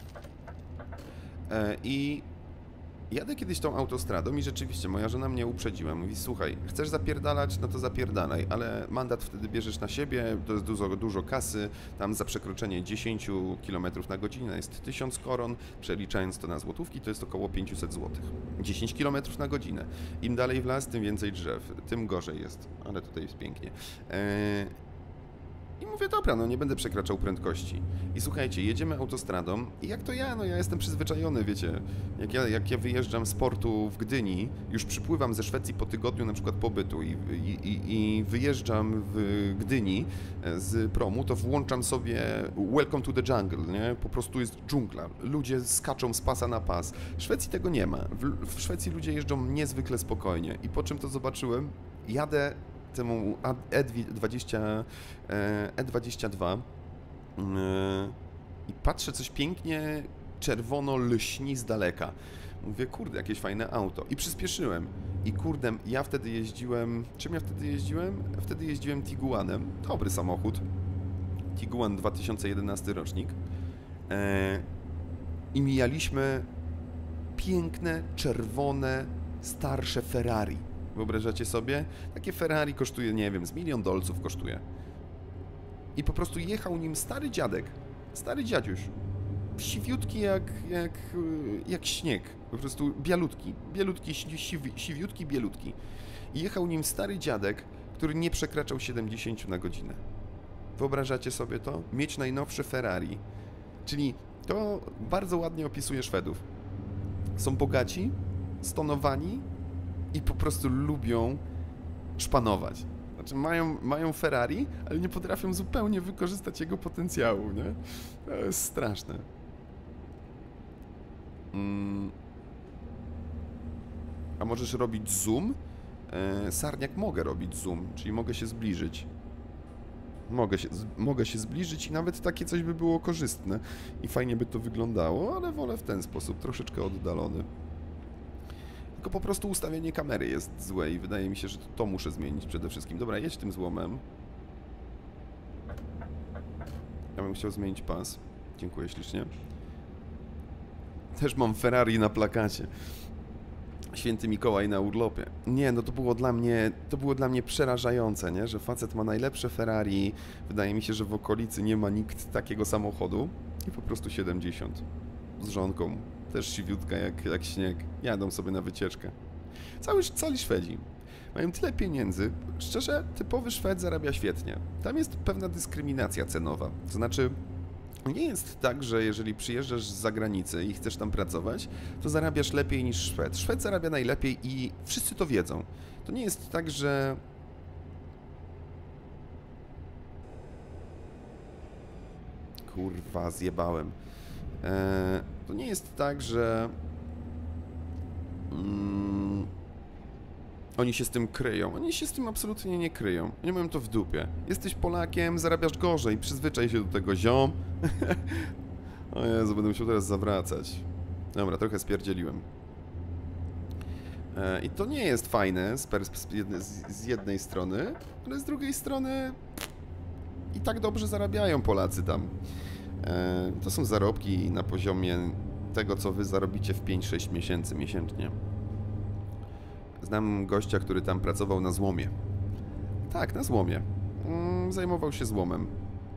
e, I jadę kiedyś tą autostradą i rzeczywiście moja żona mnie uprzedziła. Mówi, słuchaj, chcesz zapierdalać, no to zapierdalaj, ale mandat wtedy bierzesz na siebie, to jest dużo, dużo kasy, tam za przekroczenie dziesięć kilometrów na godzinę jest tysiąc koron, przeliczając to na złotówki, to jest około pięćset złotych. dziesięć kilometrów na godzinę. Im dalej w las, tym więcej drzew, tym gorzej jest, ale tutaj jest pięknie. Eee... I mówię, dobra, no nie będę przekraczał prędkości. I słuchajcie, jedziemy autostradą i jak to ja, no ja jestem przyzwyczajony, wiecie, jak ja, jak ja wyjeżdżam z portu w Gdyni, już przypływam ze Szwecji po tygodniu na przykład pobytu i, i, i, i wyjeżdżam w Gdyni z promu, to włączam sobie Welcome to the Jungle, nie? Po prostu jest dżungla, ludzie skaczą z pasa na pas. W Szwecji tego nie ma, w, w Szwecji ludzie jeżdżą niezwykle spokojnie i po czym to zobaczyłem, jadę temu E dwadzieścia dwa i patrzę, coś pięknie czerwono lśni z daleka. Mówię, kurde, jakieś fajne auto. I przyspieszyłem. I kurde, ja wtedy jeździłem... Czym ja wtedy jeździłem? Wtedy jeździłem Tiguanem. Dobry samochód. Tiguan dwa tysiące jedenasty rocznik. I mijaliśmy piękne, czerwone, starsze Ferrari. Wyobrażacie sobie? Takie Ferrari kosztuje, nie wiem, z milion dolców kosztuje. I po prostu jechał nim stary dziadek, stary dziadziuś. Siwiutki jak, jak, jak śnieg. Po prostu bialutki, bielutki, siwi, siwiutki, bielutki. I jechał nim stary dziadek, który nie przekraczał siedemdziesiąt na godzinę. Wyobrażacie sobie to? Mieć najnowsze Ferrari. Czyli to bardzo ładnie opisuje Szwedów. Są bogaci, stonowani, i po prostu lubią szpanować. Znaczy mają, mają Ferrari, ale nie potrafią zupełnie wykorzystać jego potencjału, nie? To jest straszne. Mm. A możesz robić zoom? E, sarniak mogę robić zoom, czyli mogę się zbliżyć. Mogę się, z, mogę się zbliżyć i nawet takie coś by było korzystne i fajnie by to wyglądało, ale wolę w ten sposób, troszeczkę oddalony. Tylko po prostu ustawienie kamery jest złe i wydaje mi się, że to, to muszę zmienić przede wszystkim. Dobra, jedź tym złomem. Ja bym chciał zmienić pas. Dziękuję ślicznie. Też mam Ferrari na plakacie. Święty Mikołaj na urlopie. Nie, no to było dla mnie, to było dla mnie przerażające, nie? Że facet ma najlepsze Ferrari. Wydaje mi się, że w okolicy nie ma nikt takiego samochodu. I po prostu siedemdziesiąt. Z żonką. Też siwiutka jak, jak śnieg. Jadą sobie na wycieczkę. Cały, cali Szwedzi mają tyle pieniędzy. Szczerze, typowy Szwed zarabia świetnie. Tam jest pewna dyskryminacja cenowa. To znaczy, nie jest tak, że jeżeli przyjeżdżasz z zagranicy i chcesz tam pracować, to zarabiasz lepiej niż Szwed. Szwed zarabia najlepiej i wszyscy to wiedzą. To nie jest tak, że... Kurwa, zjebałem. Eee, to nie jest tak, że... Mm, oni się z tym kryją. Oni się z tym absolutnie nie kryją. Oni mają to w dupie. Jesteś Polakiem, zarabiasz gorzej. Przyzwyczaj się do tego, ziom. O Jezu, będę musiał teraz zawracać. Dobra, trochę spierdzieliłem. E, I to nie jest fajne z, z, z jednej strony, ale z drugiej strony i tak dobrze zarabiają Polacy tam. E, to są zarobki na poziomie tego, co wy zarobicie w pięć sześć miesięcy miesięcznie. Znam gościa, który tam pracował na złomie. Tak, na złomie. Mm, zajmował się złomem.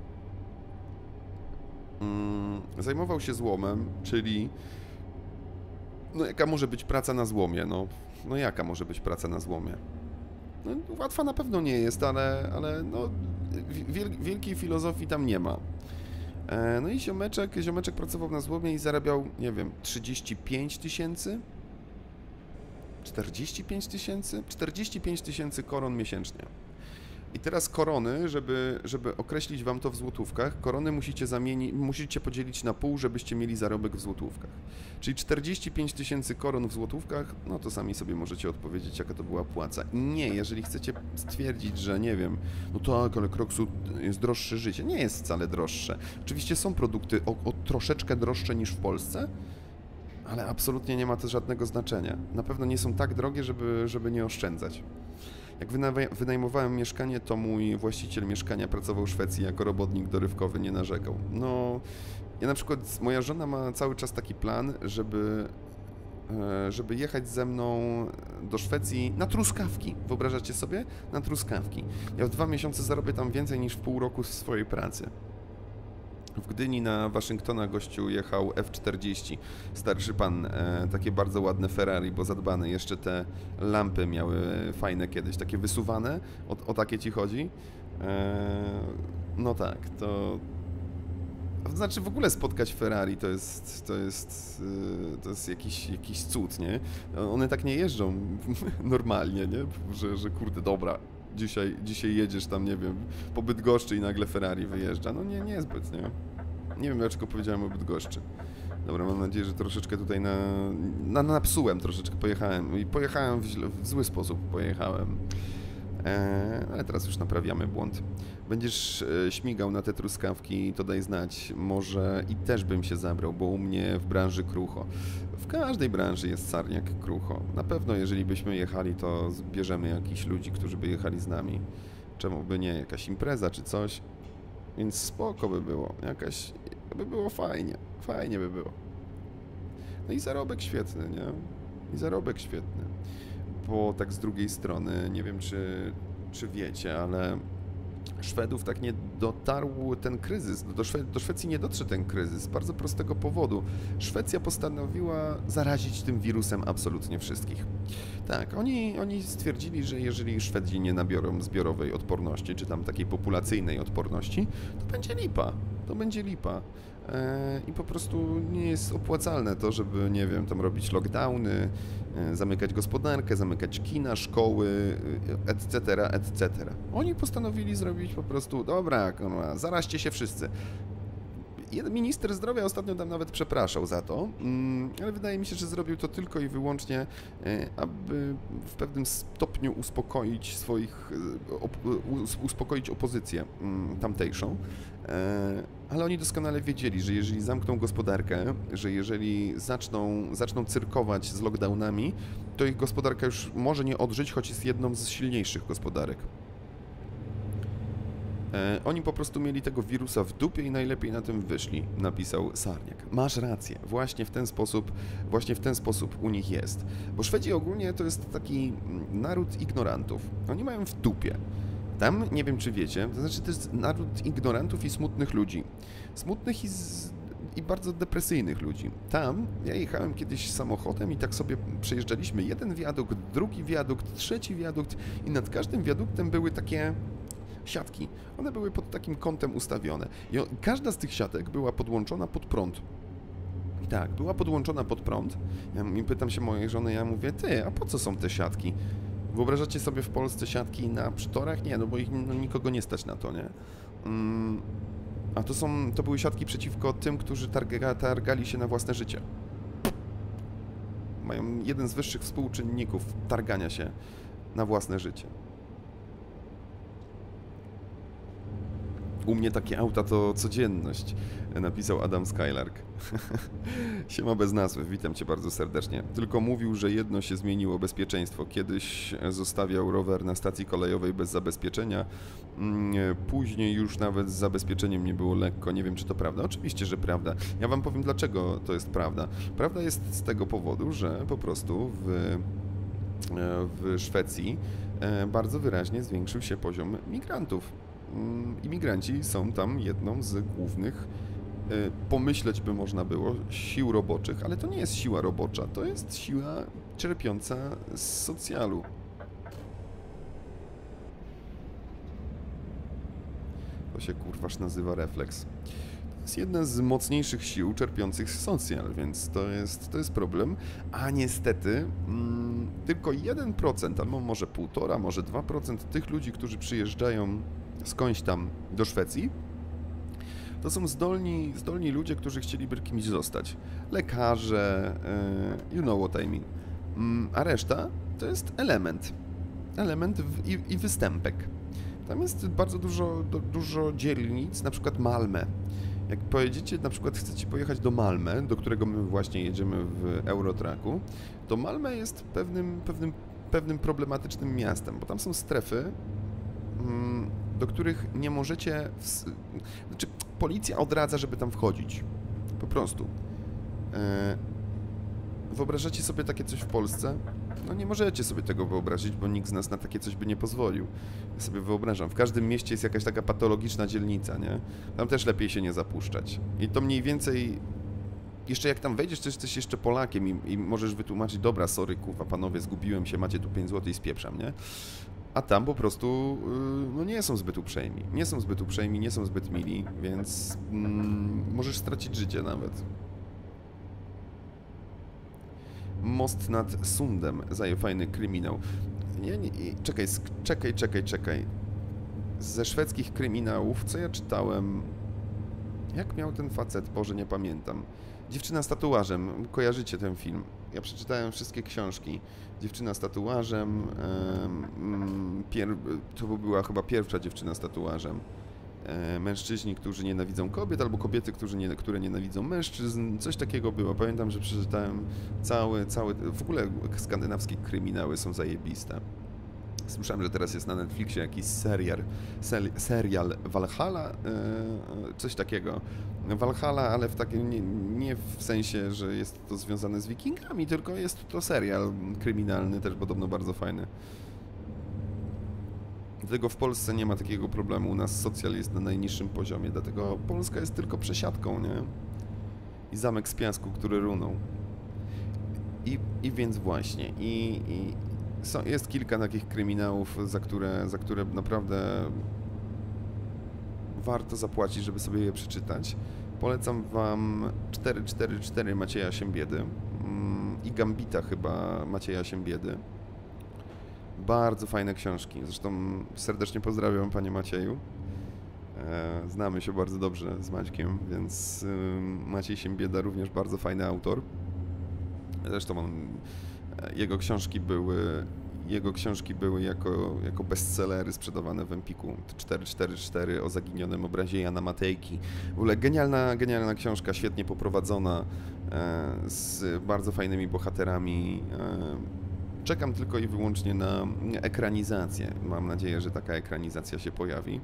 Mm, zajmował się złomem, czyli... No jaka może być praca na złomie? No, no jaka może być praca na złomie? No, łatwa na pewno nie jest, ale, ale no, wiel, wielkiej filozofii tam nie ma. E, no i ziomeczek, ziomeczek pracował na złomie i zarabiał, nie wiem, trzydzieści pięć tysięcy? czterdzieści pięć tysięcy? czterdzieści pięć tysięcy koron miesięcznie. I teraz korony, żeby, żeby określić wam to w złotówkach, korony musicie zamienić, musicie podzielić na pół, żebyście mieli zarobek w złotówkach. Czyli czterdzieści pięć tysięcy koron w złotówkach, no to sami sobie możecie odpowiedzieć, jaka to była płaca. I nie, jeżeli chcecie stwierdzić, że nie wiem, no tak, ale Kroksu jest droższe życie. Nie jest wcale droższe. Oczywiście są produkty o, o troszeczkę droższe niż w Polsce, ale absolutnie nie ma to żadnego znaczenia. Na pewno nie są tak drogie, żeby, żeby nie oszczędzać. Jak wynajmowałem mieszkanie, to mój właściciel mieszkania pracował w Szwecji jako robotnik dorywkowy, nie narzekał. No, ja na przykład, moja żona ma cały czas taki plan, żeby, żeby jechać ze mną do Szwecji na truskawki. Wyobrażacie sobie? Na truskawki. Ja w dwa miesiące zarobię tam więcej niż w pół roku z swojej pracy. W Gdyni na Waszyngtona gościu jechał F czterdzieści, starszy pan, e, takie bardzo ładne Ferrari, bo zadbane, jeszcze te lampy miały fajne kiedyś, takie wysuwane, o, o takie ci chodzi? E, no tak, to... Znaczy w ogóle spotkać Ferrari to jest, to jest, to jest jakiś, jakiś cud, nie? One tak nie jeżdżą normalnie, nie? Że, że kurde, dobra, dzisiaj, dzisiaj jedziesz tam, nie wiem, po Bydgoszczy i nagle Ferrari wyjeżdża. No nie, niezbyt, nie? Nie wiem, dlaczego powiedziałem o Bydgoszczy. Dobra, mam nadzieję, że troszeczkę tutaj na... na napsułem troszeczkę, pojechałem i pojechałem w, źle, w zły sposób, pojechałem. Eee, ale teraz już naprawiamy błąd. Będziesz e, śmigał na te truskawki, to daj znać. Może i też bym się zabrał, bo u mnie w branży krucho. W każdej branży jest sarniak krucho. Na pewno, jeżeli byśmy jechali, to zbierzemy jakichś ludzi, którzy by jechali z nami. Czemu by nie? Jakaś impreza czy coś. Więc spoko by było. Jakaś... by było fajnie. Fajnie by było. No i zarobek świetny, nie? I zarobek świetny. Bo tak z drugiej strony, nie wiem czy, czy wiecie, ale Szwedów tak nie dotarł ten kryzys, do, Szwe do Szwecji nie dotrze ten kryzys z bardzo prostego powodu. Szwecja postanowiła zarazić tym wirusem absolutnie wszystkich. Tak, oni, oni stwierdzili, że jeżeli Szwedzi nie nabiorą zbiorowej odporności, czy tam takiej populacyjnej odporności, to będzie lipa, to będzie lipa. I po prostu nie jest opłacalne to, żeby, nie wiem, tam robić lockdowny, zamykać gospodarkę, zamykać kina, szkoły, et cetera, et cetera. Oni postanowili zrobić po prostu, dobra, zaraźcie się wszyscy. Jeden minister zdrowia ostatnio tam nawet przepraszał za to, ale wydaje mi się, że zrobił to tylko i wyłącznie, aby w pewnym stopniu uspokoić swoich, uspokoić opozycję tamtejszą. Ale oni doskonale wiedzieli, że jeżeli zamkną gospodarkę, że jeżeli zaczną, zaczną cyrkować z lockdownami, to ich gospodarka już może nie odżyć, choć jest jedną z silniejszych gospodarek. E, oni po prostu mieli tego wirusa w dupie i najlepiej na tym wyszli, napisał Sarniak. Masz rację, właśnie w ten sposób, właśnie w ten sposób u nich jest. Bo Szwedzi ogólnie to jest taki naród ignorantów. Oni mają w dupie. Tam, nie wiem czy wiecie, to znaczy to jest naród ignorantów i smutnych ludzi. Smutnych i, z, i bardzo depresyjnych ludzi. Tam, ja jechałem kiedyś samochodem i tak sobie przejeżdżaliśmy jeden wiadukt, drugi wiadukt, trzeci wiadukt i nad każdym wiaduktem były takie siatki. One były pod takim kątem ustawione. I każda z tych siatek była podłączona pod prąd. I tak, była podłączona pod prąd. Ja i pytam się mojej żony, ja mówię, ty, a po co są te siatki? Wyobrażacie sobie w Polsce siatki na przytorach? Nie, no bo ich, no, nikogo nie stać na to, nie? Mm, a to są, to były siatki przeciwko tym, którzy targa, targali się na własne życie. Mają jeden z wyższych współczynników targania się na własne życie. U mnie takie auta to codzienność, napisał Adam Skylark. Siema bez nazwy, witam cię bardzo serdecznie. Tylko mówił, że jedno się zmieniło, bezpieczeństwo. Kiedyś zostawiał rower na stacji kolejowej bez zabezpieczenia, później już nawet z zabezpieczeniem nie było lekko. Nie wiem, czy to prawda. Oczywiście, że prawda. Ja wam powiem, dlaczego to jest prawda. Prawda jest z tego powodu, że po prostu w, w Szwecji bardzo wyraźnie zwiększył się poziom migrantów. Imigranci są tam jedną z głównych, pomyśleć by można było, sił roboczych, ale to nie jest siła robocza, to jest siła czerpiąca z socjalu. To się kurważ nazywa refleks. jest jedna z mocniejszych sił czerpiących z socjal, więc to jest, to jest problem. A niestety mm, tylko jeden procent, albo może półtora, może dwa procent tych ludzi, którzy przyjeżdżają skądś tam do Szwecji, to są zdolni, zdolni ludzie, którzy chcieliby kimś zostać. Lekarze, yy, you know what I mean. Yy, a reszta to jest element. Element w, i, i występek. Tam jest bardzo dużo, do, dużo dzielnic, na przykład Malmö. Jak pojedziecie, na przykład chcecie pojechać do Malmö, do którego my właśnie jedziemy w Eurotracku, to Malmö jest pewnym, pewnym, pewnym problematycznym miastem, bo tam są strefy, mm, do których nie możecie... W... Znaczy, policja odradza, żeby tam wchodzić. Po prostu. E... Wyobrażacie sobie takie coś w Polsce? No nie możecie sobie tego wyobrazić, bo nikt z nas na takie coś by nie pozwolił. Ja sobie wyobrażam. W każdym mieście jest jakaś taka patologiczna dzielnica, nie? Tam też lepiej się nie zapuszczać. I to mniej więcej... Jeszcze jak tam wejdziesz, to jesteś jeszcze Polakiem i, i możesz wytłumaczyć, dobra, sorry, kurwa, panowie, zgubiłem się, macie tu pięć złotych i spieprzam, nie? A tam po prostu yy, no nie są zbyt uprzejmi. Nie są zbyt uprzejmi, nie są zbyt mili, więc mm, możesz stracić życie nawet. Most nad Sundem, zaje fajny kryminał. Nie, nie, czekaj, czekaj, czekaj, czekaj. Ze szwedzkich kryminałów, co ja czytałem... Jak miał ten facet? Boże, nie pamiętam. Dziewczyna z tatuażem. Kojarzycie ten film? Ja przeczytałem wszystkie książki. Dziewczyna z tatuażem. Um, pier... To była chyba pierwsza dziewczyna z tatuażem. E, mężczyźni, którzy nienawidzą kobiet, albo kobiety, którzy nie, które nienawidzą mężczyzn. Coś takiego było. Pamiętam, że przeczytałem cały, cały... W ogóle skandynawskie kryminały są zajebiste. Słyszałem, że teraz jest na Netflixie jakiś serial, serial Valhalla, coś takiego. Valhalla, ale w takim, nie, nie w sensie, że jest to związane z wikingami, tylko jest to serial kryminalny, też podobno bardzo fajny. Dlatego w Polsce nie ma takiego problemu, u nas socjal jest na najniższym poziomie, dlatego Polska jest tylko przesiadką, nie? I zamek z piasku, który runął. I, i więc właśnie, i... i Są, jest kilka takich kryminałów, za które, za które naprawdę warto zapłacić, żeby sobie je przeczytać. Polecam wam cztery cztery cztery Macieja Siembiedy i Gambita chyba Macieja Siembiedy. Bardzo fajne książki. Zresztą serdecznie pozdrawiam, panie Macieju. Znamy się bardzo dobrze z Maćkiem, więc Maciej Siembieda również bardzo fajny autor. Zresztą on... Jego książki były, jego książki były jako, jako bestsellery sprzedawane w Empiku. cztery cztery cztery o zaginionym obrazie Jana Matejki. W ogóle genialna, genialna książka, świetnie poprowadzona, e, z bardzo fajnymi bohaterami. E, czekam tylko i wyłącznie na ekranizację. Mam nadzieję, że taka ekranizacja się pojawi.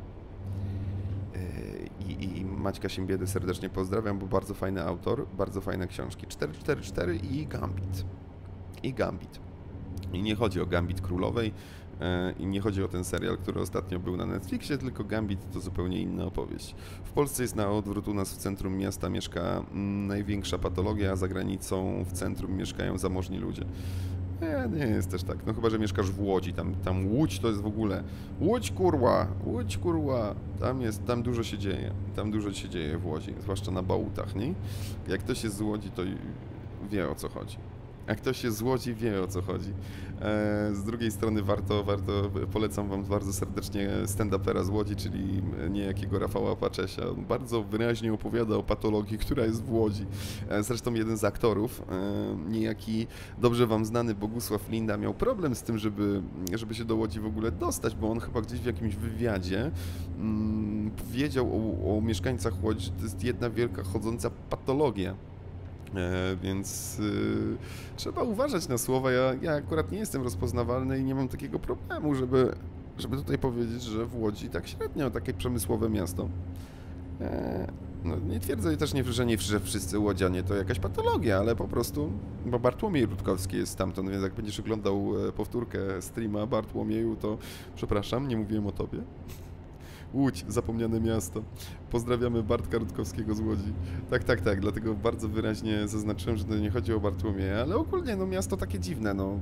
E, i, I Maćka Siembiedy serdecznie pozdrawiam, bo bardzo fajny autor, bardzo fajne książki. cztery cztery cztery i Gambit. I Gambit. I nie chodzi o Gambit Królowej e, i nie chodzi o ten serial, który ostatnio był na Netflixie, tylko Gambit to zupełnie inna opowieść. W Polsce jest na odwrót, u nas w centrum miasta mieszka m, największa patologia, a za granicą w centrum mieszkają zamożni ludzie. Nie, nie jest też tak. No chyba, że mieszkasz w Łodzi, tam, tam Łódź to jest w ogóle... Łódź kurwa, Łódź kurwa, tam jest, tam dużo się dzieje, tam dużo się dzieje w Łodzi, zwłaszcza na Bałutach, nie? Jak ktoś jest z Łodzi, to wie, o co chodzi. Jak ktoś jest z Łodzi, wie, o co chodzi. E, z drugiej strony warto, warto, polecam wam bardzo serdecznie stand-upera z Łodzi, czyli niejakiego Rafała Paczesia. On bardzo wyraźnie opowiada o patologii, która jest w Łodzi. E, zresztą jeden z aktorów, e, niejaki dobrze wam znany Bogusław Linda, miał problem z tym, żeby, żeby się do Łodzi w ogóle dostać, bo on chyba gdzieś w jakimś wywiadzie mm, powiedział o, o mieszkańcach Łodzi, że to jest jedna wielka chodząca patologia. E, więc y, trzeba uważać na słowa. Ja, ja akurat nie jestem rozpoznawalny i nie mam takiego problemu, żeby, żeby tutaj powiedzieć, że w Łodzi tak średnio, takie przemysłowe miasto. E, no, nie twierdzę też, nie, że nie że wszyscy łodzianie to jakaś patologia, ale po prostu, bo Bartłomiej Rutkowski jest stamtąd, więc jak będziesz oglądał powtórkę streama Bartłomieju, to przepraszam, nie mówiłem o tobie. Łódź, zapomniane miasto. Pozdrawiamy Bartka Rutkowskiego z Łodzi. Tak, tak, tak, dlatego bardzo wyraźnie zaznaczyłem, że to nie chodzi o Bartłomieja, ale ogólnie no miasto takie dziwne, no.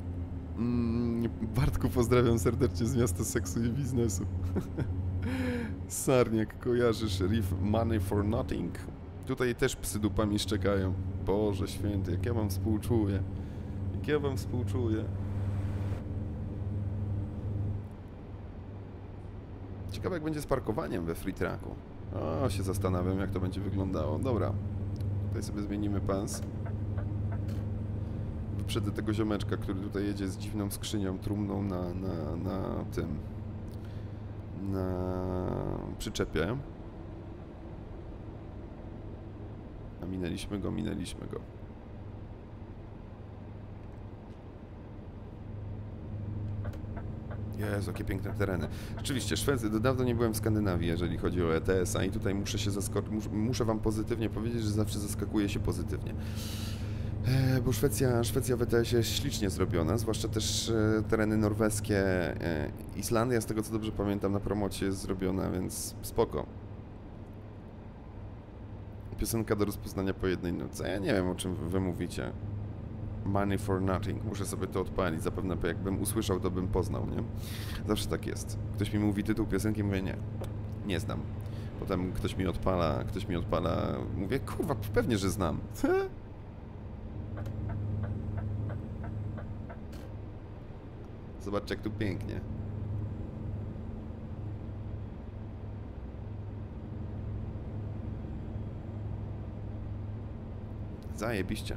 Mm, Bartku, pozdrawiam serdecznie z miasta seksu i biznesu. Sarniak, kojarzysz riff Money for Nothing? Tutaj też psy dupami szczekają. Boże święty, jak ja wam współczuję. Jak ja wam współczuję. Ciekawe jak będzie z parkowaniem we Free Tracku. O, się zastanawiam jak to będzie wyglądało. Dobra. Tutaj sobie zmienimy pas. Wyprzedzę tego ziomeczka, który tutaj jedzie z dziwną skrzynią trumną na, na, na tym... na przyczepie. A minęliśmy go, minęliśmy go. Jezu, jakie piękne tereny. Rzeczywiście, Szwecja, do dawno nie byłem w Skandynawii, jeżeli chodzi o E T S, a i tutaj muszę się zaskoczyć, muszę, muszę wam pozytywnie powiedzieć, że zawsze zaskakuje się pozytywnie. E, bo Szwecja, Szwecja w E T S jest ślicznie zrobiona, zwłaszcza też e, tereny norweskie. E, Islandia, z tego co dobrze pamiętam, na promocie jest zrobiona, więc spoko. Piosenka do rozpoznania po jednej nutce. Ja nie wiem, o czym wy mówicie. Money for Nothing. Muszę sobie to odpalić. Zapewne jakbym usłyszał, to bym poznał, nie? Zawsze tak jest. Ktoś mi mówi tytuł piosenki, mówię nie. Nie znam. Potem ktoś mi odpala, ktoś mi odpala. Mówię, kurwa, pewnie, że znam. Zobaczcie, jak tu pięknie. Zajebiście.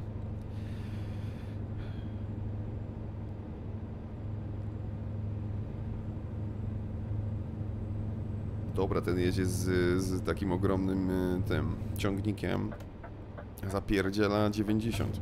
Dobra, ten jedzie z, z takim ogromnym tym ciągnikiem. Zapierdziela dziewięćdziesiąt.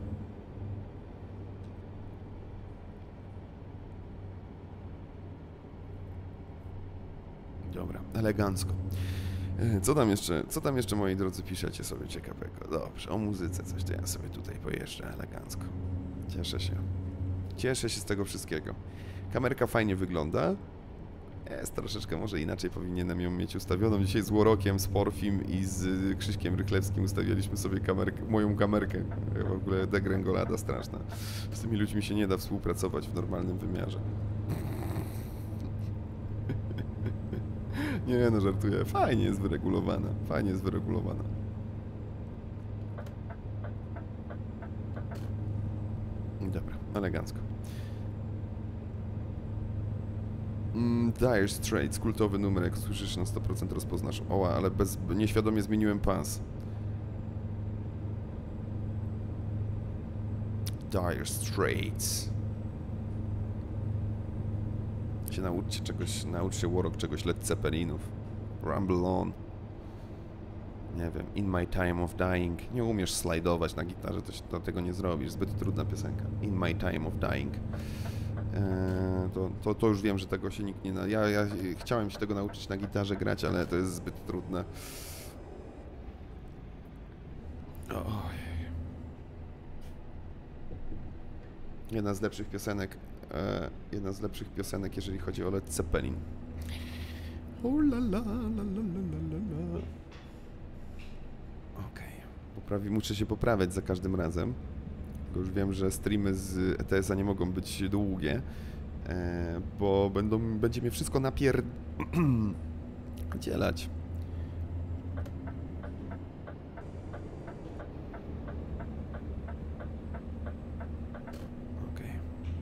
Dobra, elegancko. Co tam jeszcze, co tam jeszcze, moi drodzy, piszecie sobie ciekawego? Dobrze, o muzyce coś, to ja sobie tutaj pojeżdżę elegancko. Cieszę się. Cieszę się z tego wszystkiego. Kamerka fajnie wygląda. Jest troszeczkę może inaczej, powinienem ją mieć ustawioną. Dzisiaj z Łorokiem, z Porfim i z Krzyśkiem Rychlewskim ustawialiśmy sobie kamerkę, moją kamerkę. W ogóle degrengolada straszna. Z tymi ludźmi się nie da współpracować w normalnym wymiarze. Nie no, żartuję. Fajnie jest wyregulowana. Fajnie jest wyregulowana. Dobra, elegancko. Mm, Dire Straits, kultowy numer, jak słyszysz na sto procent rozpoznasz. Oła, ale bez, nieświadomie zmieniłem pas. Dire Straits. Się nauczcie czegoś, naucz się Warrock czegoś, Led Zeppelinów. Rumble On. Nie wiem, In My Time of Dying. Nie umiesz slajdować na gitarze, to, to tego nie zrobisz. Zbyt trudna piosenka. In My Time of Dying. Eee, to, to, to już wiem, że tego się nikt nie... Na... Ja, ja chciałem się tego nauczyć na gitarze grać, ale to jest zbyt trudne. Ojej. Jedna z lepszych piosenek, e, jedna z lepszych piosenek, jeżeli chodzi o Led Zeppelin. O la la la la la la. Okej. Poprawi, muszę się poprawiać za każdym razem. Tylko już wiem, że streamy z E T S-a nie mogą być długie, e, bo będą, będzie mnie wszystko napier... dzielać. Okej.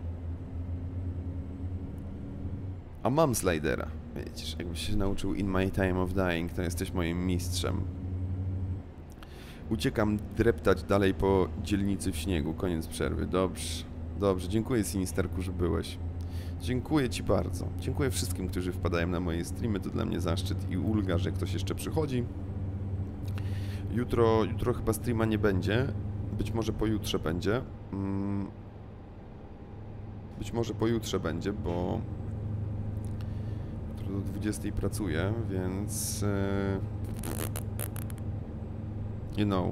A mam slidera. Widzisz, jakbyś się nauczył In My Time of Dying, to jesteś moim mistrzem. Uciekam dreptać dalej po dzielnicy w śniegu. Koniec przerwy. Dobrze. Dobrze. Dziękuję, Sinisterku, że byłeś. Dziękuję ci bardzo. Dziękuję wszystkim, którzy wpadają na moje streamy. To dla mnie zaszczyt i ulga, że ktoś jeszcze przychodzi. Jutro, jutro chyba streama nie będzie. Być może pojutrze będzie. Być może pojutrze będzie, bo jutro do dwudziestej pracuję, więc... You know.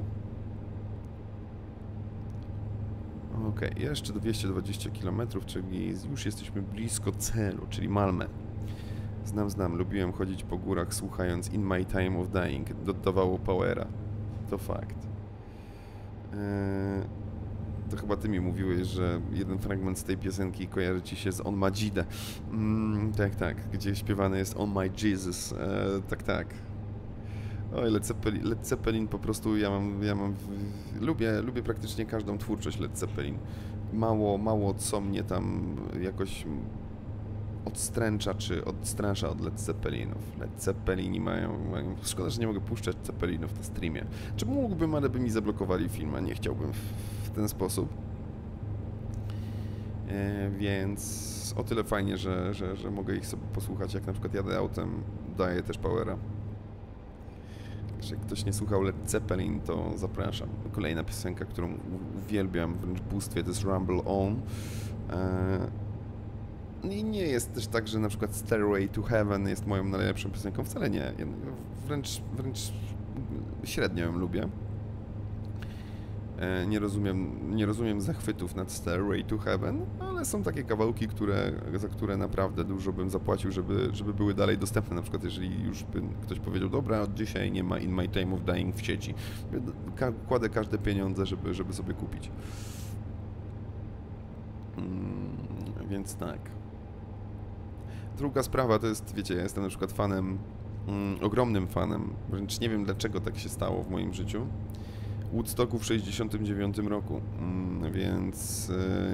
Okej, okay, jeszcze dwieście dwadzieścia kilometrów, czyli już jesteśmy blisko celu, czyli Malmö. Znam, znam, lubiłem chodzić po górach słuchając In My Time of Dying. Dodawało powera. To fakt. Eee... to chyba ty mi mówiłeś, że jeden fragment z tej piosenki kojarzy ci się z On My Jidę. Mm, tak, tak, gdzie śpiewany jest On My Jesus. E, tak, tak. Oj, Led Zeppelin, Led Zeppelin po prostu, ja mam, ja mam, w, lubię, lubię praktycznie każdą twórczość Led Zeppelin. Mało, mało co mnie tam jakoś odstręcza czy odstrasza od Led Zeppelinów. Led Zeppelini mają, mają... Szkoda, że nie mogę puszczać Zeppelinów na streamie. Czy mógłbym, ale by mi zablokowali film, a nie chciałbym w, w ten sposób. E, więc o tyle fajnie, że, że, że mogę ich sobie posłuchać, jak na przykład jadę autem, daję też powera. Jak ktoś nie słuchał Led Zeppelin, to zapraszam. Kolejna piosenka, którą uwielbiam wręcz w bóstwie, to jest Rumble On. I nie jest też tak, że na przykład Stairway to Heaven jest moją najlepszą piosenką. Wcale nie. Wręcz, wręcz średnio ją lubię. Nie rozumiem, nie rozumiem zachwytów nad Stairway to Heaven, ale są takie kawałki, które, za które naprawdę dużo bym zapłacił, żeby, żeby były dalej dostępne. Na przykład jeżeli już by ktoś powiedział, dobra, od dzisiaj nie ma In My Time of Dying w sieci. Kładę każde pieniądze, żeby, żeby sobie kupić. Hmm, więc tak. Druga sprawa to jest, wiecie, ja jestem na przykład fanem, mm, ogromnym fanem, wręcz nie wiem dlaczego tak się stało w moim życiu, Woodstocku w sześćdziesiątym dziewiątym roku, mm, więc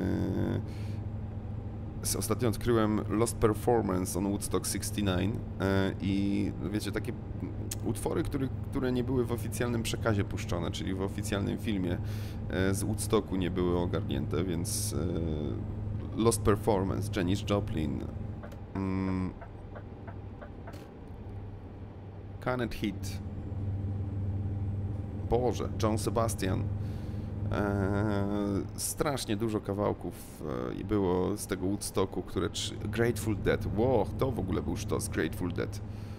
yy, ostatnio odkryłem Lost Performance on Woodstock sześćdziesiąt dziewięć yy, i wiecie, takie utwory, które, które nie były w oficjalnym przekazie puszczone, czyli w oficjalnym filmie yy, z Woodstocku nie były ogarnięte, więc yy, Lost Performance, Janis Joplin, Mm. Can't Hit. Boże, John Sebastian. Eee, strasznie dużo kawałków e, i było z tego Woodstocku, które... Grateful Dead. Wow, to w ogóle był sztos, Grateful Dead.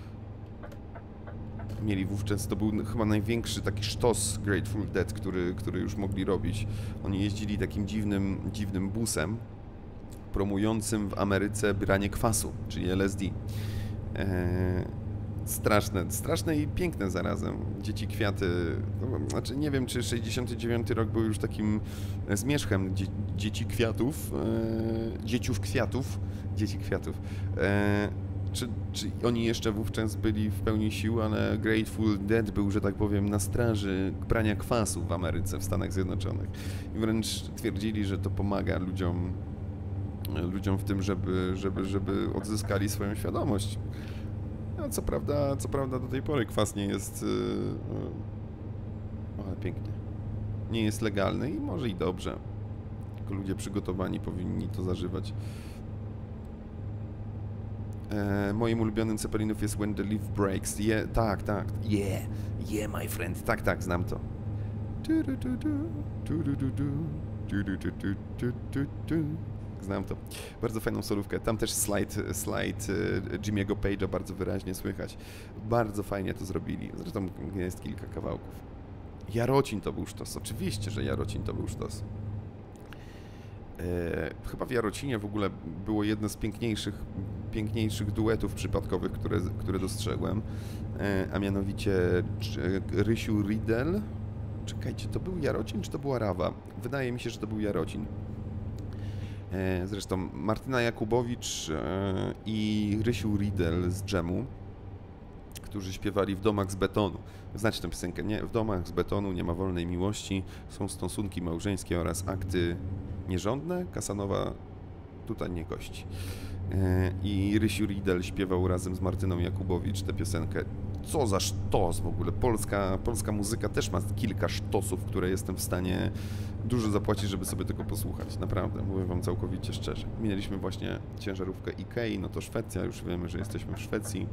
Mieli wówczas, to był chyba największy taki sztos Grateful Dead, który, który już mogli robić. Oni jeździli takim dziwnym, dziwnym busem promującym w Ameryce branie kwasu, czyli L S D. Eee, straszne, straszne i piękne zarazem. Dzieci kwiaty, no, znaczy nie wiem, czy sześćdziesiąty dziewiąty rok był już takim zmierzchem dzie dzieci kwiatów, eee, dzieciów kwiatów, dzieci kwiatów. Eee, czy, czy oni jeszcze wówczas byli w pełni sił, ale Grateful Dead był, że tak powiem, na straży brania kwasu w Ameryce, w Stanach Zjednoczonych. I wręcz twierdzili, że to pomaga ludziom ludziom w tym, żeby, żeby, żeby odzyskali swoją świadomość. No, co prawda, co prawda do tej pory kwas nie jest yy, yy, ale pięknie. Nie jest legalny i może i dobrze. Tylko ludzie przygotowani powinni to zażywać. E, moim ulubionym Zeppelinów jest When the Leaf Breaks. Yeah, tak, tak. Yeah, yeah, my friend. Tak, tak, znam to. Znam to. Bardzo fajną solówkę. Tam też slide, slide Jimmy'ego Page'a bardzo wyraźnie słychać. Bardzo fajnie to zrobili. Zresztą jest kilka kawałków. Jarocin to był sztos. Oczywiście, że Jarocin to był sztos. E, chyba w Jarocinie w ogóle było jedno z piękniejszych, piękniejszych duetów przypadkowych, które, które dostrzegłem. E, a mianowicie Rysiu Riddle. Czekajcie, to był Jarocin, czy to była Rawa? Wydaje mi się, że to był Jarocin. Zresztą Martyna Jakubowicz i Rysiu Riddle z Dżemu, którzy śpiewali W domach z betonu. Znacie tę piosenkę, nie? W domach z betonu nie ma wolnej miłości, są stosunki małżeńskie oraz akty nierządne. Kasanowa tutaj nie gości. I Rysiu Riddle śpiewał razem z Martyną Jakubowicz tę piosenkę. Co za sztos w ogóle. Polska, polska muzyka też ma kilka sztosów, które jestem w stanie dużo zapłacić, żeby sobie tego posłuchać. Naprawdę, mówię wam całkowicie szczerze. Minęliśmy właśnie ciężarówkę Ikei, no to Szwecja, już wiemy, że jesteśmy w Szwecji.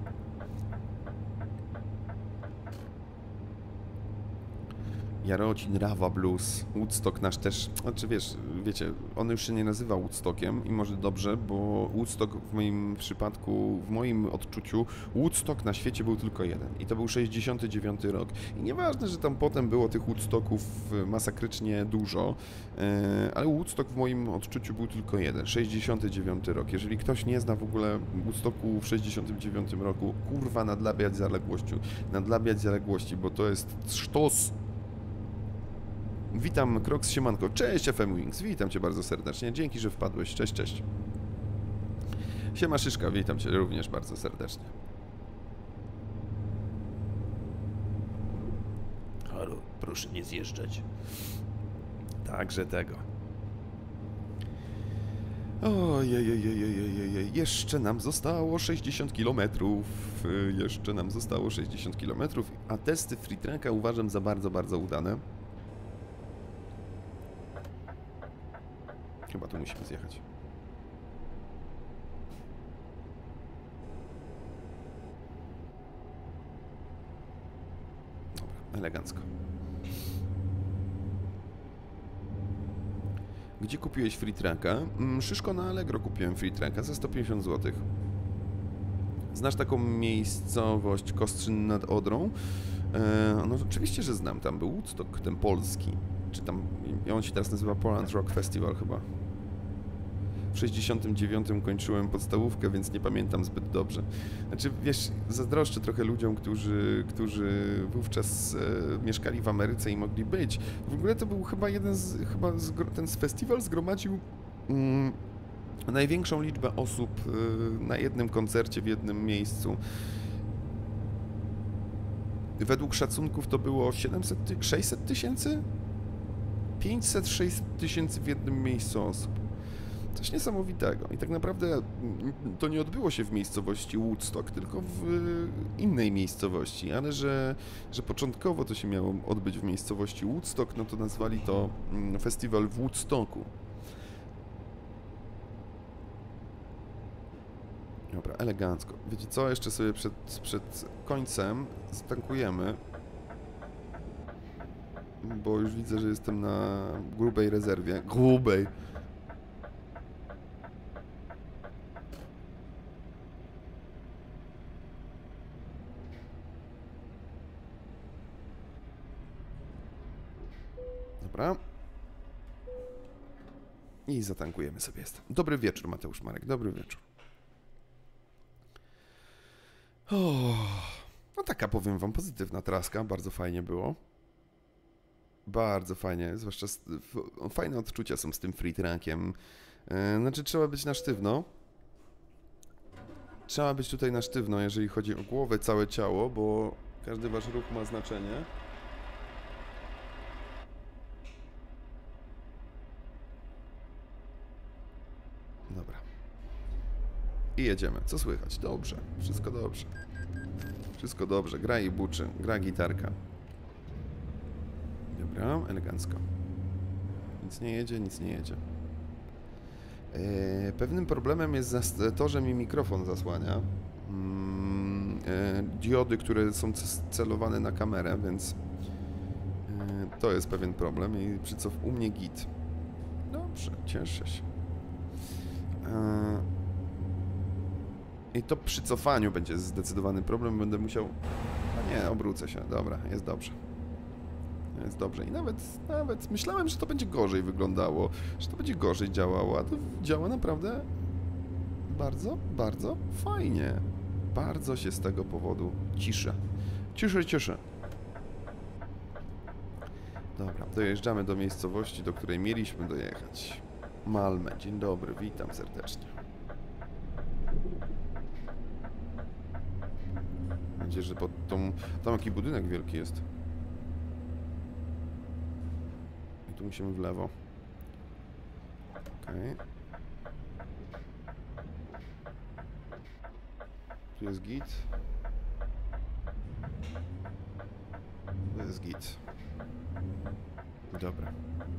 Jarocin, Rawa Blues, Woodstock nasz też, znaczy wiesz, wiecie, on już się nie nazywa Woodstockiem i może dobrze, bo Woodstock w moim przypadku, w moim odczuciu, Woodstock na świecie był tylko jeden i to był sześćdziesiąty dziewiąty rok. I nieważne, że tam potem było tych Woodstocków masakrycznie dużo, ale Woodstock w moim odczuciu był tylko jeden, sześćdziesiąty dziewiąty rok. Jeżeli ktoś nie zna w ogóle Woodstocku w sześćdziesiątym dziewiątym roku, kurwa, nadlabiać zaległości, nadlabiać zaległości, bo to jest sztos. Witam, Crocs, siemanko. Cześć, F M Wings, witam cię bardzo serdecznie. Dzięki, że wpadłeś. Cześć, cześć. Siema, Szyszka, witam cię również bardzo serdecznie. Halo, proszę nie zjeżdżać. Także tego. Ojej, jeszcze nam zostało sześćdziesiąt kilometrów. Jeszcze nam zostało sześćdziesiąt kilometrów, a testy Free Tracka uważam za bardzo, bardzo udane. Chyba tu musimy zjechać. Dobra, elegancko. Gdzie kupiłeś Free Tracka? Szyszko, na Allegro kupiłem Free Tracka za sto pięćdziesiąt złotych. Znasz taką miejscowość Kostrzyn nad Odrą? E, no oczywiście, że znam. Tam był Woodstock, ten polski. Czy tam, on się teraz nazywa Poland Rock Festival chyba. W sześćdziesiątym dziewiątym kończyłem podstawówkę, więc nie pamiętam zbyt dobrze. Znaczy, wiesz, zazdroszczę trochę ludziom, którzy, którzy wówczas e, mieszkali w Ameryce i mogli być. W ogóle to był chyba jeden z, chyba z, ten festiwal zgromadził mm, największą liczbę osób e, na jednym koncercie w jednym miejscu. Według szacunków to było siedemset, sześćset tysięcy? pięćset sześćset tysięcy w jednym miejscu osób. Coś niesamowitego. I tak naprawdę to nie odbyło się w miejscowości Woodstock, tylko w innej miejscowości, ale że, że początkowo to się miało odbyć w miejscowości Woodstock, no to nazwali to festiwal w Woodstocku. Dobra, elegancko. Wiecie co? Jeszcze sobie przed, przed końcem zatankujemy, bo już widzę, że jestem na grubej rezerwie. Grubej! Dobra. I zatankujemy sobie. Jest. Dobry wieczór, Mateusz Marek. Dobry wieczór. O, no taka, powiem wam, pozytywna traska. Bardzo fajnie było. Bardzo fajnie. Zwłaszcza z, fajne odczucia są z tym Free Trackiem. Yy, znaczy, trzeba być na sztywno. Trzeba być tutaj na sztywno, jeżeli chodzi o głowę, całe ciało, bo każdy wasz ruch ma znaczenie. Dobra. I jedziemy. Co słychać? Dobrze. Wszystko dobrze. Wszystko dobrze. Gra i buczy. Gra gitarka. Dobra, elegancko. Nic nie jedzie, nic nie jedzie. Eee, pewnym problemem jest to, że mi mikrofon zasłania. Mm, e, diody, które są celowane na kamerę, więc e, to jest pewien problem i przycof u mnie git. Dobrze, cieszę się. I to przy cofaniu będzie zdecydowany problem, będę musiał... A nie, obrócę się, dobra, jest dobrze. Jest dobrze i nawet, nawet myślałem, że to będzie gorzej wyglądało, że to będzie gorzej działało, a to działa naprawdę bardzo, bardzo fajnie. Bardzo się z tego powodu cieszę. Cieszę, cieszę. Dobra, dojeżdżamy do miejscowości, do której mieliśmy dojechać. Malmę, dzień dobry, witam serdecznie. Mam nadzieję, że pod tą... Tam jaki budynek wielki jest. I tu musimy w lewo. Okej. Okay. Tu jest git. Tu jest git. Dobra.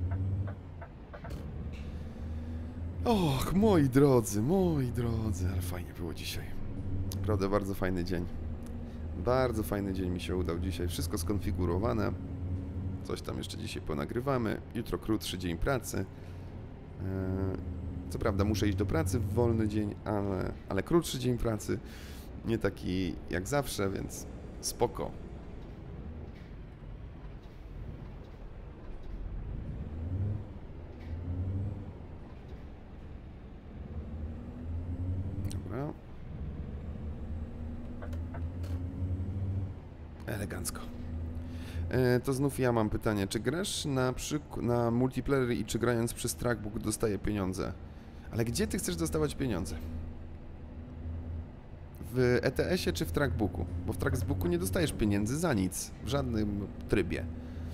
Och, moi drodzy, moi drodzy, ale fajnie było dzisiaj. Naprawdę bardzo fajny dzień. Bardzo fajny dzień mi się udał dzisiaj. Wszystko skonfigurowane. Coś tam jeszcze dzisiaj ponagrywamy. Jutro krótszy dzień pracy. Co prawda muszę iść do pracy w wolny dzień, ale, ale krótszy dzień pracy. Nie taki jak zawsze, więc spoko. Dobra. Elegancko. E, to znów ja mam pytanie, czy grasz na, przyk- na multiplayer i czy grając przez Trackbook dostaje pieniądze? Ale gdzie ty chcesz dostawać pieniądze? W E T S ie czy w Trackbooku? Bo w Trackbooku nie dostajesz pieniędzy za nic, w żadnym trybie.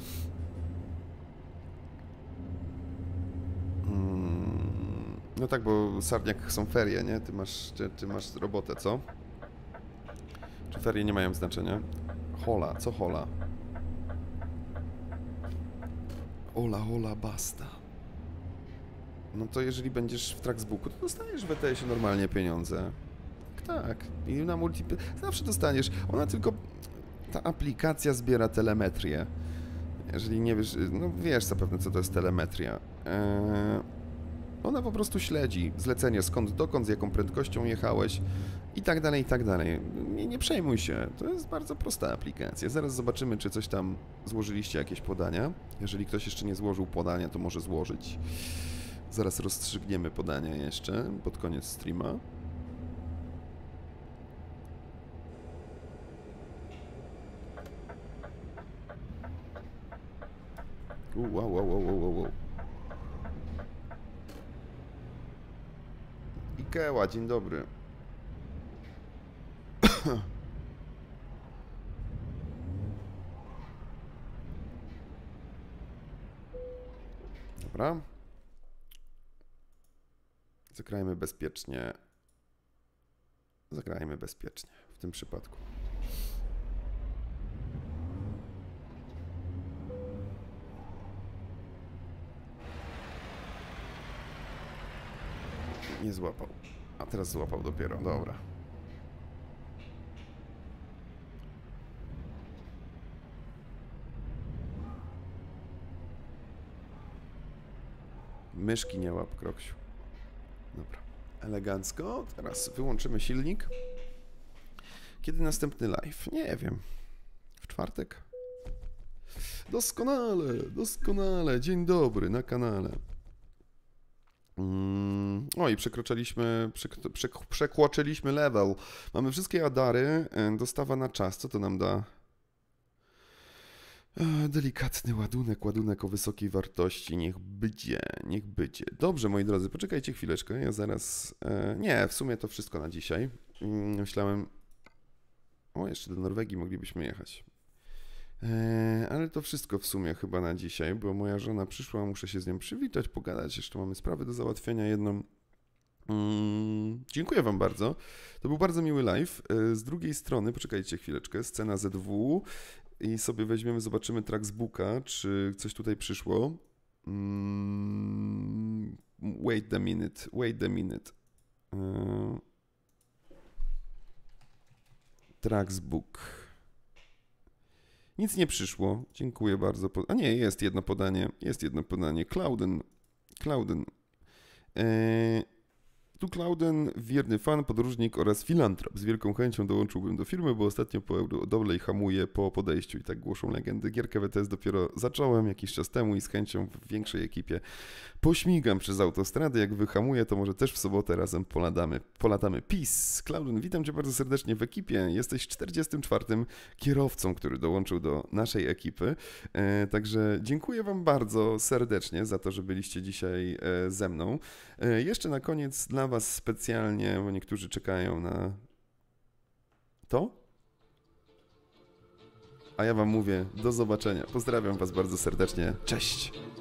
Hmm, no tak, bo Sarniak są ferie, nie? Ty masz, ty, ty masz robotę, co? Czy ferie nie mają znaczenia? Hola, co hola? Ola, hola, basta. No to jeżeli będziesz w Trackbooku, to dostajesz w E T S ie normalnie pieniądze. Tak, i na multiplayer zawsze dostaniesz. Ona tylko, ta aplikacja zbiera telemetrię. Jeżeli nie wiesz, no wiesz zapewne co to jest telemetria. Eee, ona po prostu śledzi zlecenie skąd dokąd, z jaką prędkością jechałeś i tak dalej, i tak dalej. Nie, nie przejmuj się, to jest bardzo prosta aplikacja. Zaraz zobaczymy, czy coś tam złożyliście, jakieś podania. Jeżeli ktoś jeszcze nie złożył podania, to może złożyć. Zaraz rozstrzygniemy podania jeszcze pod koniec streama. U, wow, wow, wow, wow, wow. Ikeła, dzień dobry. Dobra. Zagrajmy bezpiecznie. Zagrajmy bezpiecznie w tym przypadku. Nie złapał. A teraz złapał dopiero, dobra. Myszki nie łap, Kroksiu. Dobra. Elegancko. Teraz wyłączymy silnik. Kiedy następny live? Nie wiem. W czwartek? Doskonale, doskonale. Dzień dobry na kanale. Mm, o i przekroczyliśmy, przek, przek, przekroczyliśmy level. Mamy wszystkie adary, dostawa na czas. Co to nam da? E, delikatny ładunek, ładunek o wysokiej wartości. Niech będzie, niech będzie. Dobrze, moi drodzy, poczekajcie chwileczkę. Ja zaraz... E, nie, w sumie to wszystko na dzisiaj. Mm, myślałem... O, jeszcze do Norwegii moglibyśmy jechać. Eee, ale to wszystko w sumie chyba na dzisiaj, bo moja żona przyszła, muszę się z nią przywitać, pogadać, jeszcze mamy sprawę do załatwienia jedną. Mm, dziękuję wam bardzo, to był bardzo miły live. Eee, z drugiej strony, poczekajcie chwileczkę, scena Z W i sobie weźmiemy, zobaczymy Trackbooka, czy coś tutaj przyszło. Mm, wait a minute, wait a minute. Eee, Trackbook. Nic nie przyszło. Dziękuję bardzo. A nie, jest jedno podanie. Jest jedno podanie. Clouden. Clouden. Eee, tu Clouden, wierny fan, podróżnik oraz filantrop. Z wielką chęcią dołączyłbym do firmy, bo ostatnio po Dolej hamuje po podejściu i tak głoszą legendy. Gierkę W T S dopiero zacząłem jakiś czas temu i z chęcią w większej ekipie pośmigam przez autostradę. Jak wyhamuję, to może też w sobotę razem polatamy. Polatamy. Peace. Clouden, witam cię bardzo serdecznie w ekipie. Jesteś czterdziestym czwartym kierowcą, który dołączył do naszej ekipy. E, także dziękuję wam bardzo serdecznie za to, że byliście dzisiaj e, ze mną. E, jeszcze na koniec dla was specjalnie, bo niektórzy czekają na to. A ja wam mówię do zobaczenia. Pozdrawiam was bardzo serdecznie. Cześć!